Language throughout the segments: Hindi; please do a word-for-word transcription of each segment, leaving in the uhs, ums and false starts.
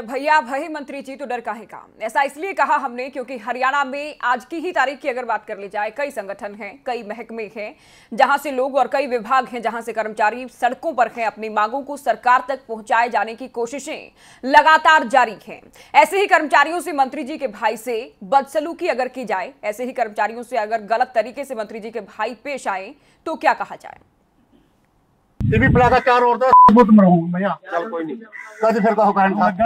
भैया भय मंत्री जी तो डर काहे का। ऐसा इसलिए कहा हमने क्योंकि हरियाणा में आज की ही तारीख की अगर बात कर ली जाए, कई संगठन हैं, कई महकमे हैं जहां से लोग और कई विभाग हैं जहां से कर्मचारी सड़कों पर हैं। अपनी मांगों को सरकार तक पहुंचाए जाने की कोशिशें लगातार जारी हैं। ऐसे ही कर्मचारियों से मंत्री जी के भाई से बदसलूकी अगर की जाए, ऐसे ही कर्मचारियों से अगर गलत तरीके से मंत्री जी के भाई पेश आए तो क्या कहा जाए। ये भी पड़ा चार और दस बहुत मरूंगा भैया। चल कोई नहीं, कद फिर कहो कारण था।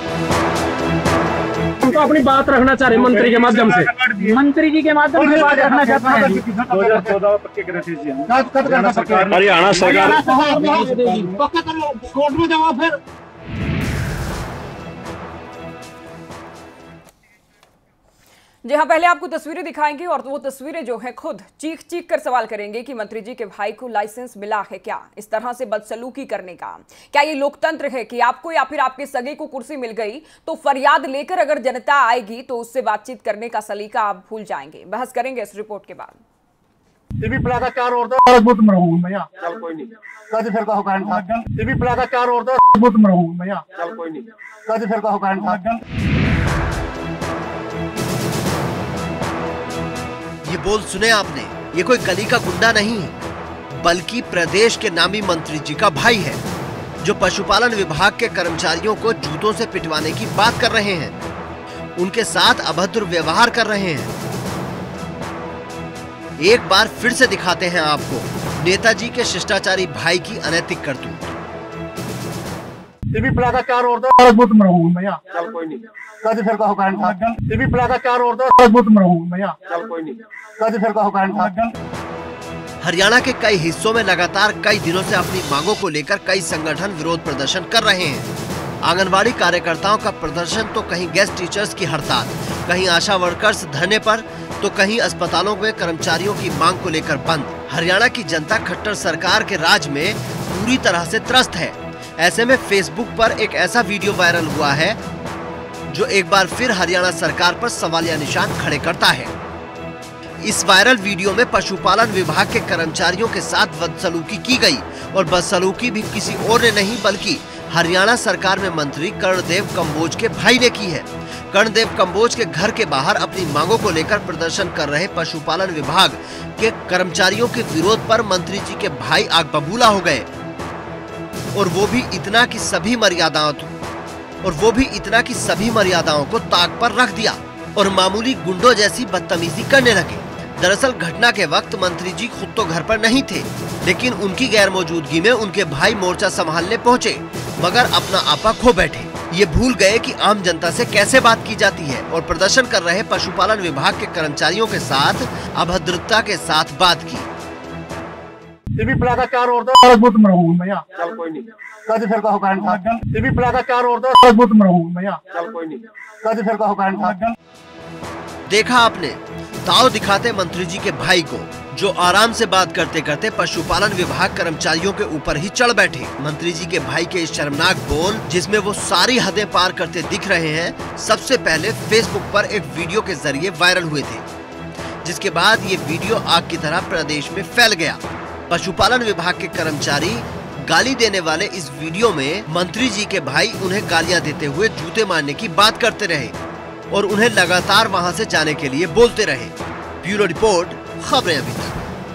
हम तो अपनी बात रखना चाह रहे मंत्री के माध्यम से, मंत्री जी के माध्यम से बात रखना चाहते हैं। दो हजार चौदह में पक्के करे थे जी हम। हरियाणा सरकार हरियाणा सरकार पक्का करो, कोर्ट में जाओ फिर। जी हाँ, पहले आपको तस्वीरें दिखाएंगे और वो तस्वीरें जो है खुद चीख चीख कर सवाल करेंगे कि मंत्री जी के भाई को लाइसेंस मिला है क्या इस तरह से बदसलूकी करने का। क्या ये लोकतंत्र है कि आपको या फिर आपके सगे को कुर्सी मिल गई तो फरियाद लेकर अगर जनता आएगी तो उससे बातचीत करने का सलीका आप भूल जाएंगे। बहस करेंगे इस रिपोर्ट के बाद। ये भी पड़ा चार और दस बहुत मरूंगा भैया। चल कोई नहीं, कद फिर कहो कारण था। ये भी पड़ा चार और दस बहुत मरूंगा भैया। चल कोई नहीं, कद फिर कहो कारण था। ये बोल सुने आपने, ये कोई गली का गुंडा नहीं है बल्कि प्रदेश के नामी मंत्री जी का भाई है जो पशुपालन विभाग के कर्मचारियों को जूतों से पिटवाने की बात कर रहे हैं, उनके साथ अभद्र व्यवहार कर रहे हैं। एक बार फिर से दिखाते हैं आपको नेताजी के शिष्टाचारी भाई की अनैतिक करतूत। ये भी पड़ा चार और दस बहुत मरूंगा भैया। चल कोई नहीं, कद फिर कहो कारण था। ये भी पड़ा चार और दस बहुत मरूंगा भैया। चल कोई नहीं, कद फिर कहो कारण था। हरियाणा के कई हिस्सों में लगातार कई दिनों से अपनी मांगों को लेकर कई संगठन विरोध प्रदर्शन कर रहे हैं। आंगनबाड़ी कार्यकर्ताओं का प्रदर्शन तो कहीं गेस्ट टीचर्स की हड़ताल, कहीं आशा वर्कर्स धरने पर, तो कहीं अस्पतालों में कर्मचारियों की मांग को लेकर बंद। हरियाणा की जनता खट्टर सरकार के राज में पूरी तरह से त्रस्त है। ऐसे में फेसबुक पर एक ऐसा वीडियो वायरल हुआ है जो एक बार फिर हरियाणा सरकार पर सवालिया निशान खड़े करता है। इस वायरल वीडियो में पशुपालन विभाग के कर्मचारियों के साथ बदसलूकी की गई और बदसलूकी भी किसी और ने नहीं बल्कि हरियाणा सरकार में मंत्री कर्णदेव कंबोज के भाई ने की है। कर्णदेव कंबोज के घर के बाहर अपनी मांगों को लेकर प्रदर्शन कर रहे पशुपालन विभाग के कर्मचारियों के विरोध पर मंत्री जी के भाई आग बबूला हो गए और वो भी इतना कि सभी मर्यादाओं और वो भी इतना कि सभी मर्यादाओं को ताक पर रख दिया और मामूली गुंडों जैसी बदतमीजी करने लगे। दरअसल घटना के वक्त मंत्री जी खुद तो घर पर नहीं थे, लेकिन उनकी गैर मौजूदगी में उनके भाई मोर्चा संभालने पहुंचे, मगर अपना आपा खो बैठे। ये भूल गए कि आम जनता से कैसे बात की जाती है और प्रदर्शन कर रहे पशुपालन विभाग के कर्मचारियों के साथ अभद्रता के साथ बात की। ये भी पड़ा चार और दस बहुत मरूंगा भैया। चल कोई नहीं, कद फिर कहो कारण था। ये भी पड़ा चार और दस बहुत मरूंगा भैया। चल कोई नहीं, कद फिर कहो कारण था। देखा आपने, ताव दिखाते मंत्री जी के भाई को जो आराम से बात करते करते पशुपालन विभाग कर्मचारियों के ऊपर ही चढ़ बैठे। मंत्री जी के भाई के इस शर्मनाक बोल जिसमें वो सारी हदें पार करते दिख रहे हैं, सबसे पहले फेसबुक पर एक वीडियो के जरिए वायरल हुए थे, जिसके बाद ये वीडियो आग की तरह प्रदेश में फैल गया। पशुपालन विभाग के कर्मचारी गाली देने वाले इस वीडियो में मंत्री जी के भाई उन्हें गालियां देते हुए जूते मारने की बात करते रहे और उन्हें लगातार वहां से जाने के लिए बोलते रहे। ब्यूरो रिपोर्ट, खबरें अभी तक।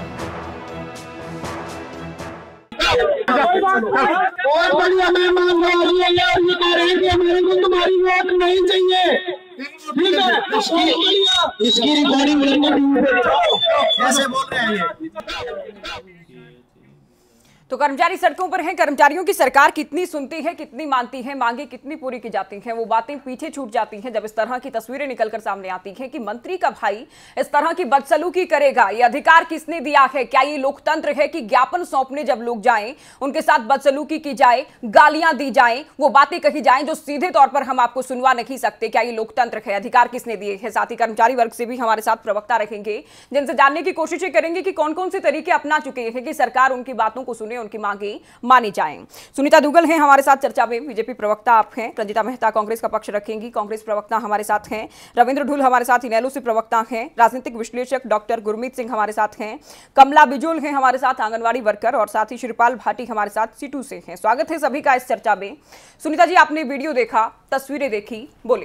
बहुत बढ़िया, मैं मान रहा हूँ ये कह रहे हैं कि हमारे को तुम्हारी वोट नहीं चाहिए, ठीक है? इसकी इसकी रिकॉर्डिंग कैसे बोल रहे हैं ये? तो कर्मचारी सड़कों पर हैं। कर्मचारियों की सरकार कितनी सुनती है, कितनी मानती है, मांगे कितनी पूरी की जाती हैं, वो बातें पीछे छूट जाती हैं जब इस तरह की तस्वीरें निकलकर सामने आती हैं कि मंत्री का भाई इस तरह की बदसलूकी करेगा। ये अधिकार किसने दिया है? क्या ये लोकतंत्र है कि ज्ञापन सौंपने जब लोग जाएं उनके साथ बदसलूकी की जाए, गालियां दी जाएं, वो बातें कही जाएं जो सीधे तौर पर हम आपको सुनवा नहीं सकते? क्या ये लोकतंत्र है? अधिकार किसने दिए है? साथ ही कर्मचारी वर्ग से भी हमारे साथ प्रवक्ता रखेंगे जिनसे जानने की कोशिशें करेंगे कि कौन कौन से तरीके अपना चुके हैं कि सरकार उनकी बातों को सुने उनकी मांगे मानी जाएं। सुनीता दुग्गल हैं हमारे साथ चर्चा में, बीजेपी प्रवक्ता आप हैं, रंजिता मेहता कांग्रेस का पक्ष रखेंगी, कांग्रेस प्रवक्ता हमारे साथ हैं, रविंद्र ढुल हमारे साथ इनेलो से प्रवक्ता हैं, राजनीतिक विश्लेषक डॉक्टर गुरमीत सिंह हमारे साथ हैं, कमला बिजुल हैं हमारे साथ आंगनबाड़ी वर्कर, और साथ ही श्रीपाल भाटी हमारे साथ सीटू से हैं। स्वागत है सभी का इस चर्चा में। सुनीता जी, आपने वीडियो देखा, तस्वीरें देखी, बोले।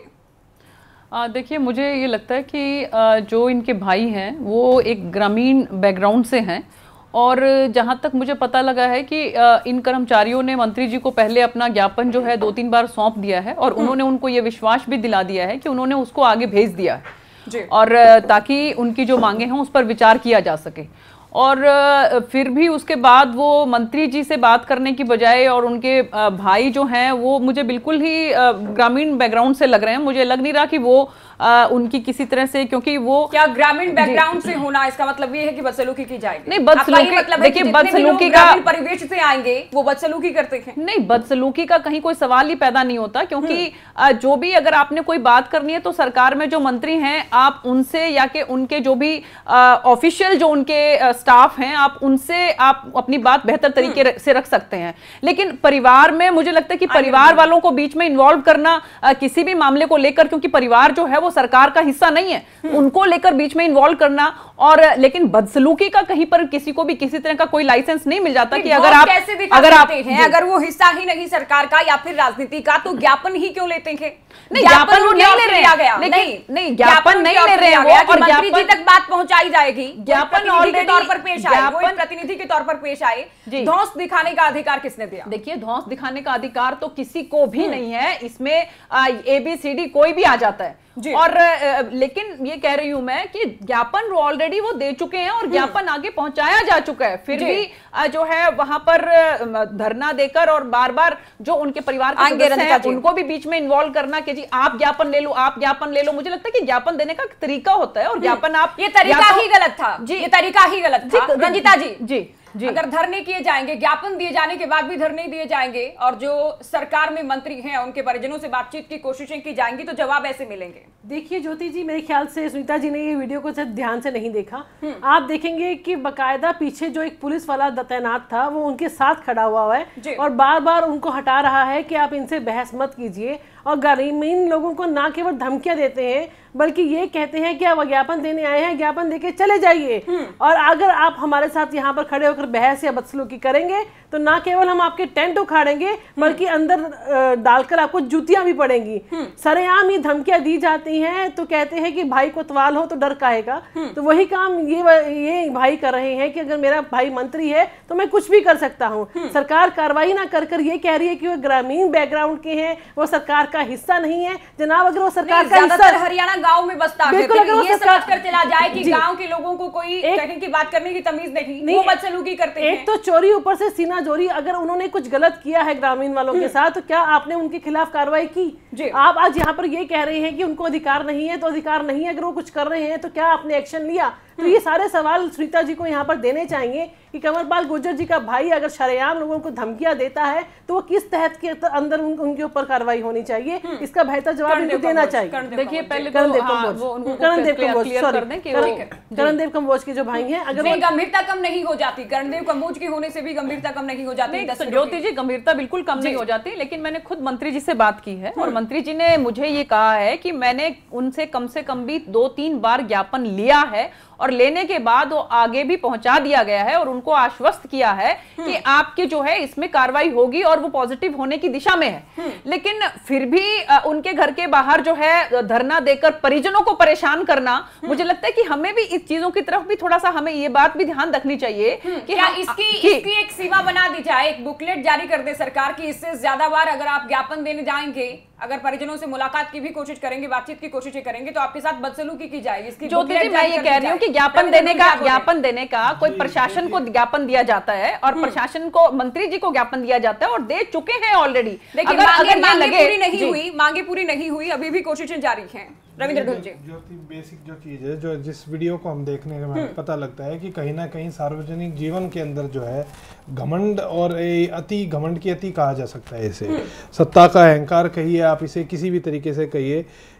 देखिए, मुझे ये लगता है कि आ, जो इनके भाई हैं वो एक ग्रामीण बैकग्राउंड से हैं, और जहाँ तक मुझे पता लगा है कि आ, इन कर्मचारियों ने मंत्री जी को पहले अपना ज्ञापन जो है दो तीन बार सौंप दिया है, और उन्होंने उनको ये विश्वास भी दिला दिया है कि उन्होंने उसको आगे भेज दिया है, और ताकि उनकी जो मांगे हैं उस पर विचार किया जा सके। और फिर भी उसके बाद वो मंत्री जी से बात करने की बजाय, और उनके भाई जो हैं वो मुझे बिल्कुल ही ग्रामीण बैकग्राउंड से लग रहे हैं। मुझे लग नहीं रहा कि वो आ, उनकी किसी तरह से, क्योंकि वो क्या ग्रामीण बैकग्राउंड से होना इसका मतलब ये है कि बदसलूकी की जाएगी? नहीं, बदसलूकी मतलब देखिए, बदसलूकी का परिवेश से आएंगे वो बदसलूकी करते हैं। नहीं, बदसलूकी का कहीं कोई सवाल ही पैदा नहीं होता, क्योंकि जो भी अगर आपने कोई बात करनी है तो सरकार में जो मंत्री हैं आप उनसे, या कि उनके जो भी ऑफिशियल जो उनके स्टाफ हैं आप उनसे आप अपनी बात बेहतर तरीके से रख सकते हैं। लेकिन परिवार में मुझे लगता है कि परिवार वालों को बीच में इन्वॉल्व करना किसी भी मामले को लेकर, क्योंकि परिवार जो है वो सरकार का हिस्सा नहीं है, उनको लेकर बीच में इन्वॉल्व करना, और लेकिन बदसलूकी का कहीं पर किसी को भी किसी तरह का कोई लाइसेंस नहीं मिल जाता कि अगर आप अगर आप हैं, अगर वो हिस्सा ही नहीं सरकार का या फिर राजनीति का, तो ज्ञापन ही क्यों लेते हैं? नहीं, ज्ञापन वो नहीं ले रहे हैं, नहीं नहीं ज्ञापन नहीं ले रहे हैं वो, और मंत्री जी तक बात पहुंचाई जाएगी। ज्ञापन ऑलरेडी तौर पर पेश आए, वो प्रतिनिधि के तौर पर पेश आए। धौंस दिखाने का अधिकार किसने दिया? देखिए, धौंस दिखाने का अधिकार तो किसी को भी नहीं है, इसमें एबीसीडी कोई भी आ जाता है। और लेकिन ये कह रही हूं मैं कि ज्ञापन ऑलरेडी वो दे चुके हैं, और ज्ञापन आगे पहुंचाया जा चुका है, फिर भी जो है वहां पर धरना देकर और बार बार जो उनके परिवार के सदस्य हैं उनको भी बीच में इन्वॉल्व करना कि जी आप ज्ञापन ले लो, आप ज्ञापन ले लो। मुझे लगता है कि ज्ञापन देने का तरीका होता है, और ज्ञापन आप, ये तरीका ही गलत था जी, ये तरीका ही गलत था। रंजिता जी जी जी अगर धरने किए जाएंगे, ज्ञापन दिए जाने के बाद भी धरने दिए जाएंगे, और जो सरकार में मंत्री हैं उनके परिजनों से बातचीत की कोशिशें की जाएंगी, तो जवाब ऐसे मिलेंगे। देखिए ज्योति जी, मेरे ख्याल से सुनीता जी ने ये वीडियो को ध्यान से नहीं देखा। आप देखेंगे कि बकायदा पीछे जो एक पुलिस वाला तैनात था वो उनके साथ खड़ा हुआ है, और बार बार उनको हटा रहा है कि आप इनसे बहस मत कीजिए, और ग्रामीण लोगों को ना केवल धमकियां देते हैं बल्कि ये कहते हैं कि आप ज्ञापन देने आए हैं, ज्ञापन देके चले जाइए, और अगर आप हमारे साथ यहाँ पर खड़े होकर बहस या बदसलूकी करेंगे तो ना केवल हम आपके टेंट उखाड़ेंगे बल्कि अंदर डालकर आपको जूतियां भी पड़ेंगी। सरेआम ये धमकियां दी जाती हैं, तो कहते हैं कि भाई कोतवाल हो तो डर काहेगा। तो वही काम ये ये भाई कर रहे हैं कि अगर मेरा भाई मंत्री है तो मैं कुछ भी कर सकता हूँ। सरकार कार्रवाई ना कर कर ये कह रही है कि वो ग्रामीण बैकग्राउंड के हैं, वो सरकार का हिस्सा नहीं है। जनाब, अगर वो सरकार का हिस्सा, हरियाणा गांव में बसता है, बिल्कुल, अगर वो ये सरकार समझ कर चला जाए कि गांव के लोगों को कोई कहीं की बात करने की तमीज नहीं, नहीं, वो बदसलूकी करते हैं। एक तो चोरी, ऊपर से सीना जोरी। अगर उन्होंने कुछ गलत किया है ग्रामीण वालों के साथ, तो क्या आपने उनके खिलाफ कार्रवाई की? आप आज यहाँ पर ये कह रहे हैं कि उनको अधिकार नहीं है, तो अधिकार नहीं है। अगर वो कुछ कर रहे हैं तो क्या आपने एक्शन लिया? तो ये सारे सवाल सुनीता जी को यहाँ पर देने चाहिए कि कंवरपाल गुर्जर जी का भाई अगर शरेआम लोगों को धमकियां देता है तो वो किस तहत के अंदर उन, उनके ऊपर कार्रवाई होनी चाहिए, इसका बेहतर जवाब इनको देना चाहिए। देखिए, पहले करणदेव कंबोज, करणदेव कंबोज सॉरी करणदेव कंबोज के जो भाई हैं, अगर गंभीरता कम नहीं हो जाती, करणदेव कंबोज के होने से भी गंभीरता कम नहीं हो जाती। ज्योति जी, गंभीरता बिल्कुल कम नहीं हो जाती, लेकिन मैंने खुद मंत्री जी से बात की है, और मंत्री जी ने मुझे ये कहा है कि मैंने उनसे कम से कम भी दो तीन बार ज्ञापन लिया है, और लेने के बाद वो आगे भी पहुंचा दिया गया है, और उनको आश्वस्त किया है कि आपकी जो है इसमें कार्रवाई होगी, और वो पॉजिटिव होने की दिशा में है। लेकिन फिर भी उनके घर के बाहर जो है धरना देकर परिजनों को परेशान करना, मुझे लगता है कि हमें भी इस चीजों की तरफ भी थोड़ा सा हमें ये बात भी ध्यान रखनी चाहिए कि क्या इसकी इसकी एक सीमा बना दी जाए, एक बुकलेट जारी कर दे सरकार की, इससे ज्यादा बार अगर आप ज्ञापन देने जाएंगे, अगर परिजनों से मुलाकात की भी कोशिश करेंगे, बातचीत की कोशिश करेंगे, तो आपके साथ बदसलूकी की जाएगी। इसकी ज्योति जी, मैं ये कह रही हूँ कि ज्ञापन देने का ज्ञापन देने का कोई प्रशासन को ज्ञापन दिया जाता है, और प्रशासन को, मंत्री जी को ज्ञापन दिया जाता है, और दे चुके हैं ऑलरेडी। लेकिन अगर मांगे पूरी नहीं हुई, मांगे पूरी नहीं हुई, अभी भी कोशिशें जारी हैं। रविंद्र ढुल जी, जो बेसिक जो चीज है, जो जिस वीडियो को हम देखने के बाद पता लगता है कि कहीं ना कहीं सार्वजनिक जीवन के अंदर जो है घमंड, और अति घमंड की अति कहा जा सकता है इसे, सत्ता का अहंकार कहिए, आप इसे किसी भी तरीके से कहिए,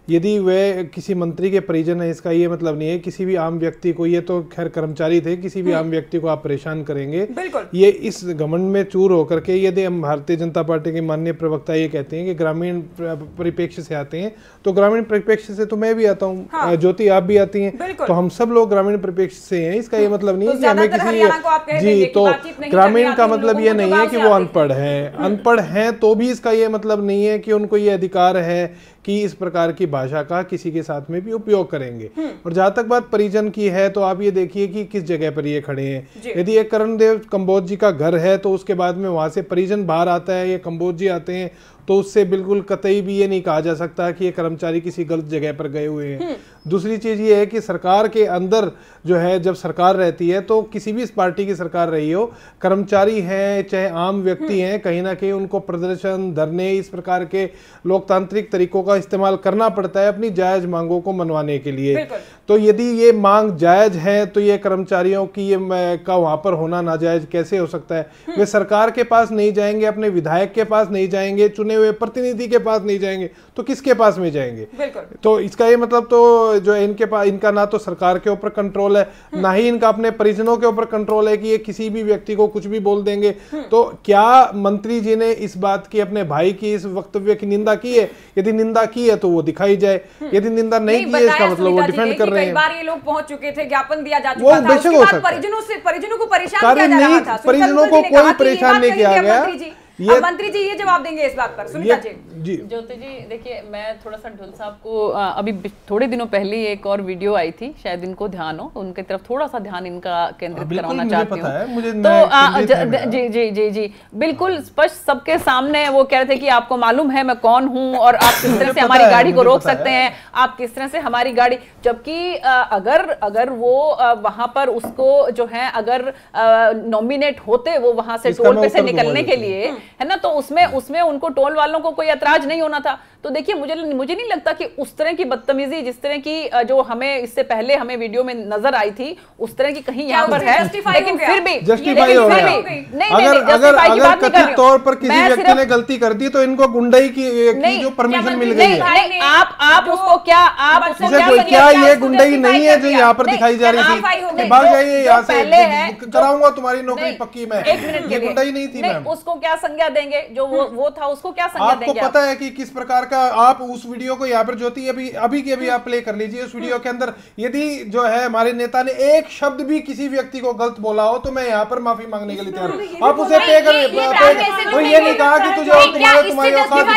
यदि वे किसी मंत्री के परिजन है इसका ये मतलब नहीं है किसी भी आम व्यक्ति को, ये तो खैर कर्मचारी थे, किसी भी आम व्यक्ति को आप परेशान करेंगे। ये इस घमंड में चूर होकर के, यदि हम भारतीय जनता पार्टी के माननीय प्रवक्ता ये कहते हैं कि ग्रामीण परिप्रेक्ष्य से आते हैं, तो ग्रामीण परिप्रेक्ष्य से तो मैं भी आता हूँ, हाँ। ज्योति आप भी आती हैं, तो हम सब लोग ग्रामीण परिप्रेक्ष्य से हैं। इसका ये मतलब नहीं है कि हमें किसी जी तो ग्रामीण का मतलब ये नहीं है कि वो अनपढ़ है, अनपढ़ हैं तो भी इसका ये मतलब नहीं है कि उनको ये अधिकार है कि इस प्रकार की भाषा का किसी के साथ में भी उपयोग करेंगे। और जहां तक बात परिजन की है तो आप ये देखिए कि किस जगह पर ये खड़े हैं। यदि एक करणदेव कंबोज जी का घर है तो उसके बाद में वहां से परिजन बाहर आता है, ये कंबोज जी आते हैं, तो उससे बिल्कुल कतई भी ये नहीं कहा जा सकता कि ये कर्मचारी किसी गलत जगह पर गए हुए हैं। दूसरी चीज ये है कि सरकार के अंदर जो है, जब सरकार रहती है तो किसी भी इस पार्टी की सरकार रही हो, कर्मचारी हैं चाहे आम व्यक्ति हैं, कहीं ना कहीं उनको प्रदर्शन, धरने, इस प्रकार के लोकतांत्रिक तरीकों का इस्तेमाल करना पड़ता है अपनी जायज मांगों को मनवाने के लिए। तो यदि ये मांग जायज है तो ये कर्मचारियों की ये का वहां पर होना नाजायज कैसे हो सकता है? वे सरकार के पास नहीं जाएंगे, अपने विधायक के पास नहीं जाएंगे, चुने हुए प्रतिनिधि के पास नहीं जाएंगे, तो किसके पास में जाएंगे? तो इसका ये मतलब तो जो इनके पास, इनका ना तो सरकार के ऊपर कंट्रोल है, ना ही इनका अपने परिजनों के ऊपर कंट्रोल है कि ये किसी भी व्यक्ति को कुछ भी बोल देंगे। तो क्या मंत्री जी ने इस बात की, अपने भाई की इस वक्तव्य की निंदा की है? यदि निंदा की है तो वो दिखाई जाए, यदि निंदा नहीं की है इसका मतलब वो डिफेंड कर रहे हैं। कई बार ये लोग पहुंच चुके थे, ज्ञापन दिया जा चुका था, उसके बाद परिजनों से परिजनों को परेशान किया जा रहा था। परिजनों को कोई परेशान नहीं किया गया। ये मंत्री जी ये जवाब देंगे इस बात पर। सुनीता जी जी ज्योति जी देखिए, मैं थोड़ा सा ढुल साहब को आ, अभी थोड़े दिनों पहले एक और वीडियो आई थी, शायद इनको ध्यान हो, उनके तरफ थोड़ा सा ध्यान इनका केंद्रित कराना चाहती हूँ। तो आ, ज, ज, जी जी जी जी बिल्कुल स्पष्ट सबके सामने वो कह रहे थे कि आपको मालूम है मैं कौन हूँ और आप किस तरह से हमारी गाड़ी को रोक सकते हैं, आप किस तरह से हमारी गाड़ी, जबकि अगर अगर वो वहां पर उसको जो है अगर नॉमिनेट होते वो वहां से टोल पे से निकलने के लिए, है ना, तो उसमें उसमें उनको टोल वालों को कोई ऐतराज नहीं होना था। तो देखिए मुझे मुझे नहीं लगता कि उस तरह की बदतमीजी जिस तरह की जो हमें इससे पहले हमें वीडियो में नजर आई थी उस तरह की कहीं यहाँ पर है, लेकिन फिर भी जस्टिफाई हो गया। अगर अगर अगर कथित तौर पर किसी व्यक्ति ने गलती कर दी तो इनको गुंडाई की जो परमिशन मिल गई है। आप आप उसको क्या आप क्या ये गुंडाई नहीं है जो यहाँ पर दिखाई जा रही थी? भाग जाइए यहाँ से, कराऊंगा तुम्हारी नौकरी पक्की मैं। एक मिनट के गुंडाई नहीं थी मैम। उसको क्या संज्ञा देंगे जो वो वो था, उसको क्या संज्ञा देंगे? आपको पता है कि किस प्रकार का, आप उस वीडियो को यहाँ पर ज्योति अभी अभी की अभी आप प्ले कर लीजिए। उस वीडियो के अंदर यदि जो है हमारे नेता ने एक शब्द भी किसी व्यक्ति को गलत बोला हो तो मैं यहाँ पर माफी मांगने के लिए तैयार हूँ। आप उसे पे कर, वो ये नहीं कहा कि तुझे तुम्हारे तुम्हारे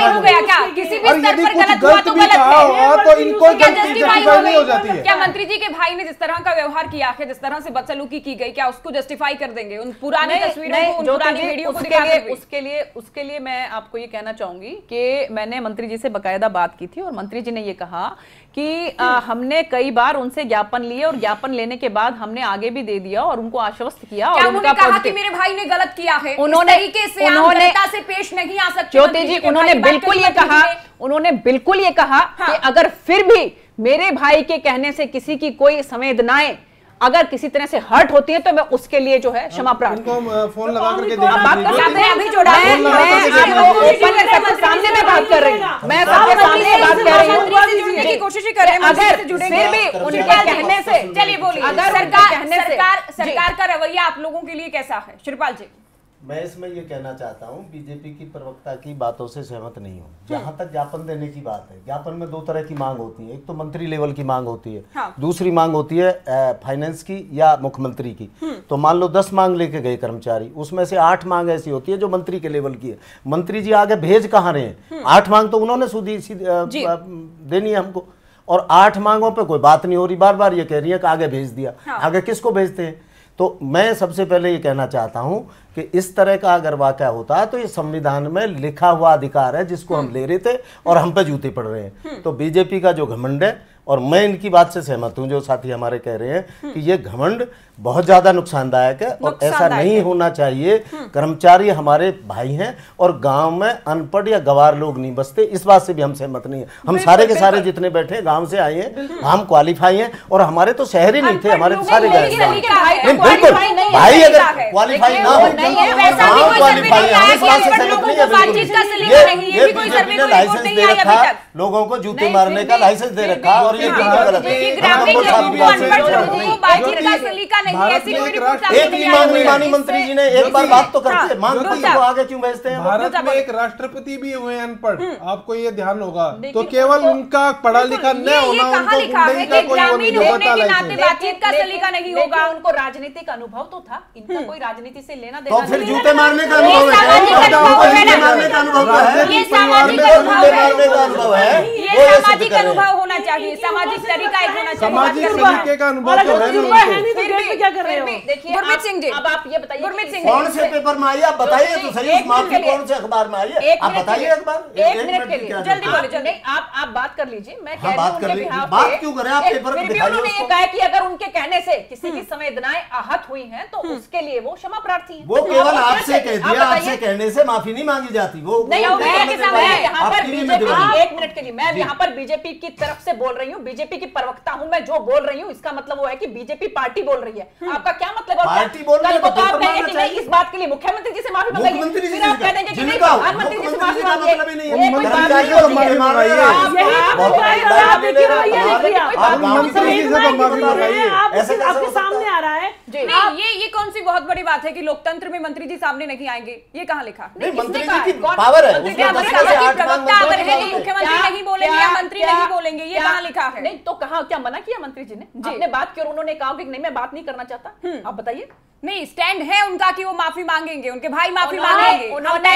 और यदि कुछ गलत भी कहा होगा तो इनको जस्टिफाई नहीं हो जाती है। क्या मंत्री जी के भाई ने जिस तरह का व्यवहार किया है, जिस तरह से बदसलूकी की गई, क्या उसको जस्टिफाई कर देंगे? उन पुरानी तस्वीरों को, उन पुरानी वीडियो को दिखाकर भी उसके लिए उसके लिए मैं आपको ये कहना चाहूंगी कि मैंने मंत्री जी से बकायदा बात की थी और मंत्री जी ने ये कहा कि आ, हमने कई बार उनसे ज्ञापन लिए और ज्ञापन लेने के बाद हमने आगे भी दे दिया और उनको आश्वस्त किया। और उनका कहा कि मेरे भाई ने गलत किया है, उन्होंने इस तरीके से उन्होंने से पेश नहीं आ सकते। ज्योति जी उन्होंने बिल्कुल ये कहा, उन्होंने बिल्कुल ये कहा कि अगर फिर भी मेरे भाई के कहने से किसी की कोई संवेदनाएं अगर किसी तरह से हर्ट होती है तो मैं उसके लिए जो है क्षमा प्रार्थना। उनको फोन लगा करके बात कर सकते हैं, अभी जोड़ा है, मैं आपको ओपन सबके सामने में बात कर रही हूँ, मैं सबके सामने बात कर रही हूँ, जुड़ने की कोशिश कर रहे हैं। अगर फिर भी उनके कहने से, चलिए बोलिए, अगर सरकार सरकार सरकार का रवैया आप लोगों के लिए कैसा है? शिवपाल जी मैं इसमें ये कहना चाहता हूँ, बीजेपी की प्रवक्ता की बातों से सहमत नहीं हूँ। जहाँ तक ज्ञापन देने की बात है, ज्ञापन में दो तरह की मांग होती है, एक तो मंत्री लेवल की मांग होती है, हाँ। दूसरी मांग होती है फाइनेंस की या मुख्यमंत्री की। तो मान लो दस मांग लेके गए कर्मचारी, उसमें से आठ मांग ऐसी होती है जो मंत्री के लेवल की है। मंत्री जी आगे भेज कहाँ रहे हैं? आठ मांग तो उन्होंने सीधी देनी है हमको, और आठ मांगों पर कोई बात नहीं हो रही। बार बार ये कह रही है कि आगे भेज दिया, आगे किसको भेजते हैं? तो मैं सबसे पहले ये कहना चाहता हूं कि इस तरह का अगर वाकया होता है तो ये संविधान में लिखा हुआ अधिकार है जिसको हम ले रहे थे और हम पे जूते पड़ रहे हैं। तो बीजेपी का जो घमंड है और मैं इनकी बात से सहमत हूं जो साथी हमारे कह रहे हैं कि ये घमंड बहुत ज्यादा नुकसानदायक है और ऐसा नहीं होना चाहिए। कर्मचारी हमारे भाई हैं और गांव में अनपढ़ या गवार लोग नहीं बसते, इस बात से भी हम सहमत नहीं है। हम सारे के सारे जितने बैठे हैं गांव से आए हैं, हम क्वालिफाई हैं और हमारे तो शहर ही नहीं थे, हमारे तो सारे गए। बिल्कुल भाई अगर क्वालिफाई ना हो क्वालिफाई है, इस बात से सहमत नहीं है। ये बीजेपी ने लाइसेंस दे रखा लोगों को जूते मारने का, लाइसेंस दे रखा और ये गलत है। एक भी मांग नहीं मानी मंत्री जी ने, एक बार बात तो करते हैं, मांग को आगे क्यों भेजते हैं। भारत में एक राष्ट्रपति भी हुए अनपढ़, आपको ये ध्यान होगा। तो केवल उनका पढ़ा लिखा न होना उनको गुंडई का कोई वो नहीं होता, बातचीत का सलीका नहीं होगा। उनको राजनीतिक अनुभव तो था, इनका कोई राजनीति से लेना देना तो फिर जूते मारने का अनुभव है, जूते मारने का अनुभव है, ये सामाजिक अनुभव है, ये सामाजिक अनुभव होना चाहिए, सामाजिक तरीका एक होना चाहिए, सामाजिक तरीके का अनुभव तो है। क्या कर रहे हो? देखिए गुरमीत सिंह जी, अब आप ये बताइए गुरमीत सिंह कौन से पेपर में आई आप बताइए तो सही, उस माफी कौन से अखबार में आई है आप बताइए अखबार। एक मिनट के लिए जल्दी बोले, जल्दी आप आप बात कर लीजिए, मैं हाँ, बात कर लीजिए, बात क्यों करें आप, पेपर में दिखाइए। उन्होंने ये कहा कि अगर उनके कहने से किसी की संवेदनाएं आहत हुई हैं तो उसके लिए वो क्षमा प्रार्थी हैं। वो केवल आपसे कह दिया, आपसे कहने से माफी नहीं मांगी जाती। वो नहीं, यहाँ पर बीजेपी, एक मिनट के लिए मैं यहाँ पर बीजेपी की तरफ से बोल रही हूँ, बीजेपी की प्रवक्ता हूँ मैं, जो बोल रही हूँ इसका मतलब वो है कि बीजेपी पार्टी बोल रही है। आपका क्या मतलब? पार्टी बोल रही है तो आप कहेंगे कि नहीं, इस बात के लिए मुख्यमंत्री जी से माफी मंगाइए, फिर आप कह देंगे कि नहीं प्रधानमंत्री जी से माफी मांगिए। ये कोई बात नहीं होती है, आपके सामने आ रहा है। नहीं, ये ये कौन सी बहुत बड़ी बात है कि लोकतंत्र में मंत्री जी सामने नहीं आएंगे, ये कहाँ लिखा? नहीं, मंत्री जी की पावर है, मुख्यमंत्री नहीं बोलेंगे या मंत्री नहीं बोलेंगे, ये कहाँ लिखा है? नहीं तो कहा, क्या मना किया मंत्री जी ने? आपने बात की और उन्होंने कहा कि नहीं मैं बात नहीं करना चाहता, आप बताइए। नहीं, स्टैंड है उनका कि वो माफी मांगेंगे, उनके भाई माफी मांगेंगे, उन्होंने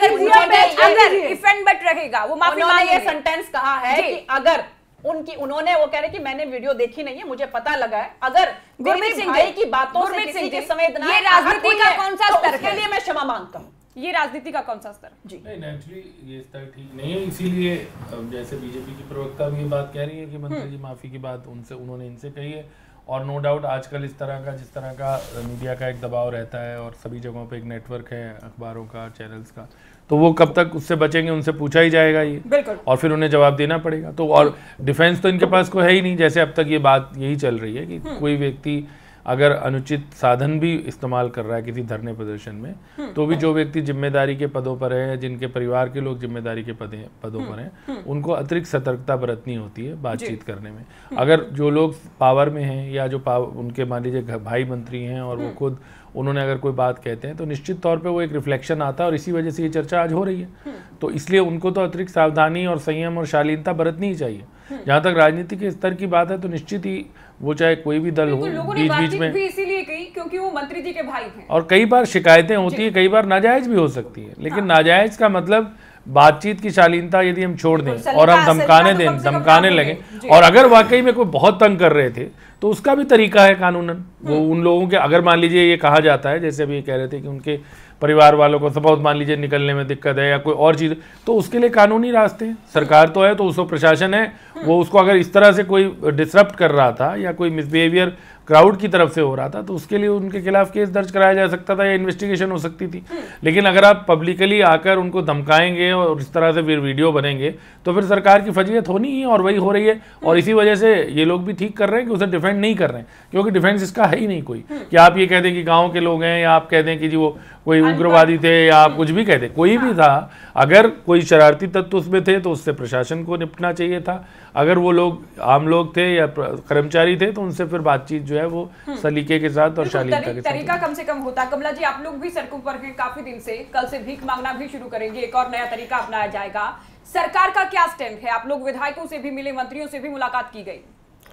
अगर इफ एंड बट रहेगा वो माफी मांगेंगे। ये सेंटेंस कहा है कि अगर उनकी, उन्होंने वो कह रहे कि मैंने वीडियो देखी नहीं है, मुझे पता लगा है, अगर गुरमीत सिंह भाई की बातों से किसी की संवेदनाएं, ये राजनीति का कौन सा स्तर है? उसके लिए मैं क्षमा मांगता हूँ। ये राजनीति का कौन सा स्तर? जी नहीं, नेचुरली ये स्तर ठीक नहीं है, इसीलिए जैसे बीजेपी की प्रवक्ता भी ये बात कह रही है कि मंत्री जी माफी की बात उनसे उन्होंने इनसे कही है। और नो डाउट आजकल इस तरह का जिस तरह का मीडिया का एक दबाव रहता है और सभी जगहों पे एक नेटवर्क है अखबारों का, चैनल्स का, तो वो कब तक उससे बचेंगे, उनसे पूछा ही जाएगा ये, और फिर उन्हें जवाब देना पड़ेगा। तो और डिफेंस तो इनके पास कोई है ही नहीं, जैसे अब तक ये बात यही चल रही है कि कोई व्यक्ति अगर अनुचित साधन भी इस्तेमाल कर रहा है किसी धरने प्रदर्शन में, तो भी जो व्यक्ति जिम्मेदारी के पदों पर है, जिनके परिवार के लोग जिम्मेदारी के पदे पदों पर हैं, उनको अतिरिक्त सतर्कता बरतनी होती है बातचीत करने में। अगर जो लोग पावर में हैं या जो पावर उनके मान लीजिए भाई मंत्री हैं और वो खुद उन्होंने अगर कोई बात कहते हैं तो निश्चित तौर पे वो एक रिफ्लेक्शन आता है और इसी वजह से ये चर्चा आज हो रही है। तो इसलिए उनको तो अतिरिक्त सावधानी और संयम और शालीनता बरतनी ही चाहिए। जहाँ तक राजनीति के स्तर की बात है तो निश्चित ही वो चाहे कोई भी दल हो, बीच बीच में भी इसीलिए कही क्योंकि वो मंत्री जी के भाई हैं। और कई बार शिकायतें होती है, कई बार नाजायज भी हो सकती है, लेकिन नाजायज का मतलब बातचीत की शालीनता यदि हम छोड़ दें और हम धमकाने दें धमकाने लगे, और अगर वाकई में कोई बहुत तंग कर रहे थे तो उसका भी तरीका है कानूनन। वो उन लोगों के, अगर मान लीजिए ये कहा जाता है जैसे अभी ये कह रहे थे कि उनके परिवार वालों को सपोज मान लीजिए निकलने में दिक्कत है या कोई और चीज़, तो उसके लिए कानूनी रास्ते हैं। सरकार तो है तो उसको प्रशासन है, वो उसको अगर इस तरह से कोई डिसरप्ट कर रहा था या कोई मिसबिहेवियर क्राउड की तरफ से हो रहा था तो उसके लिए उनके खिलाफ केस दर्ज कराया जा सकता था या इन्वेस्टिगेशन हो सकती थी। लेकिन अगर आप पब्लिकली आकर उनको धमकाएंगे और इस तरह से फिर वीडियो बनेंगे तो फिर सरकार की फजीयत होनी ही है, और वही हो रही है। और इसी वजह से ये लोग भी ठीक कर रहे हैं कि उसे डिफेंड नहीं कर रहे हैं, क्योंकि डिफेंस इसका है ही नहीं कोई कि आप ये कह दें कि गाँव के लोग हैं या आप कह दें कि जी वो कोई उग्रवादी थे या आप कुछ भी कहते, कोई भी था, अगर कोई शरारती तत्व उसमें थे तो उससे प्रशासन को निपटना चाहिए था। अगर वो लोग आम लोग थे या कर्मचारी थे तो उनसे फिर बातचीत जो है वो सलीके के साथ और शालीनता के साथ तरीका कम से कम होता। कमला जी, आप लोग भी सड़कों पर हैं काफी दिन से, कल से भीख मांगना भी शुरू करेंगे, एक और नया तरीका अपनाया जाएगा। सरकार का क्या स्टैंड है? आप लोग विधायकों से भी मिले, मंत्रियों से भी मुलाकात की गई?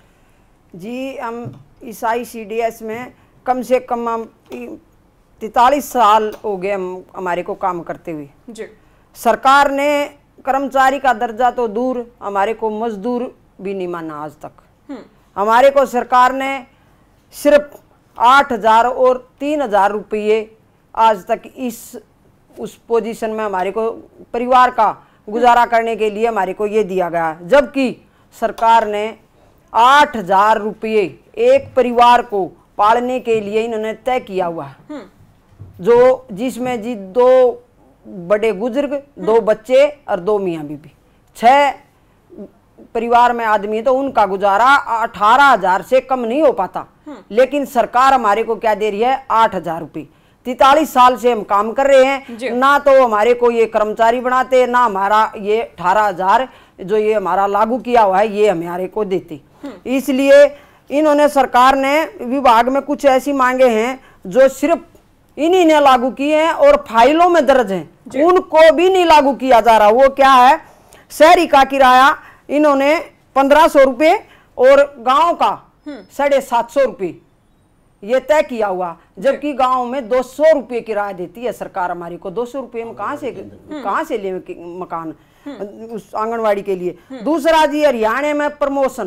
जी, हम इस आई सी डी एस में कम से कम हम तैतालीस साल हो गए हम हमारे को काम करते हुए। जी। सरकार ने कर्मचारी का दर्जा तो दूर, हमारे को मजदूर भी नहीं माना आज तक। हमारे को सरकार ने सिर्फ आठ हजार और तीन हजार रुपये आज तक इस उस पोजीशन में हमारे को परिवार का गुजारा करने के लिए हमारे को ये दिया गया, जबकि सरकार ने आठ हजार रुपये एक परिवार को पालने के लिए इन्होंने तय किया हुआ है, जो जिसमें जी दो बड़े बुजुर्ग, दो बच्चे और दो मियाँ बीबी, छह परिवार में आदमी है, तो उनका गुजारा अठारह हजार से कम नहीं हो पाता। लेकिन सरकार हमारे को क्या दे रही है, आठ हजार रुपये। तैतालीस साल से हम काम कर रहे हैं, ना तो हमारे को ये कर्मचारी बनाते, ना हमारा ये अठारह हजार जो ये हमारा लागू किया हुआ है ये हमारे को देते। इसलिए इन्होंने सरकार ने विभाग में कुछ ऐसी मांगे हैं जो सिर्फ इन्हीं ने लागू किए हैं और फाइलों में दर्ज हैं, उनको भी नहीं लागू किया जा रहा। वो क्या है, शहरी का किराया इन्होंने पंद्रह सौ रुपये और गांव का साढ़े सात सौ रुपये ये तय किया हुआ, जबकि गांव में दो सौ रुपये किराया देती है सरकार हमारी को। दो सौ रुपये में कहाँ से कहाँ से ले मकान उस आंगनवाड़ी के लिए। दूसरा जी, हरियाणा में प्रमोशन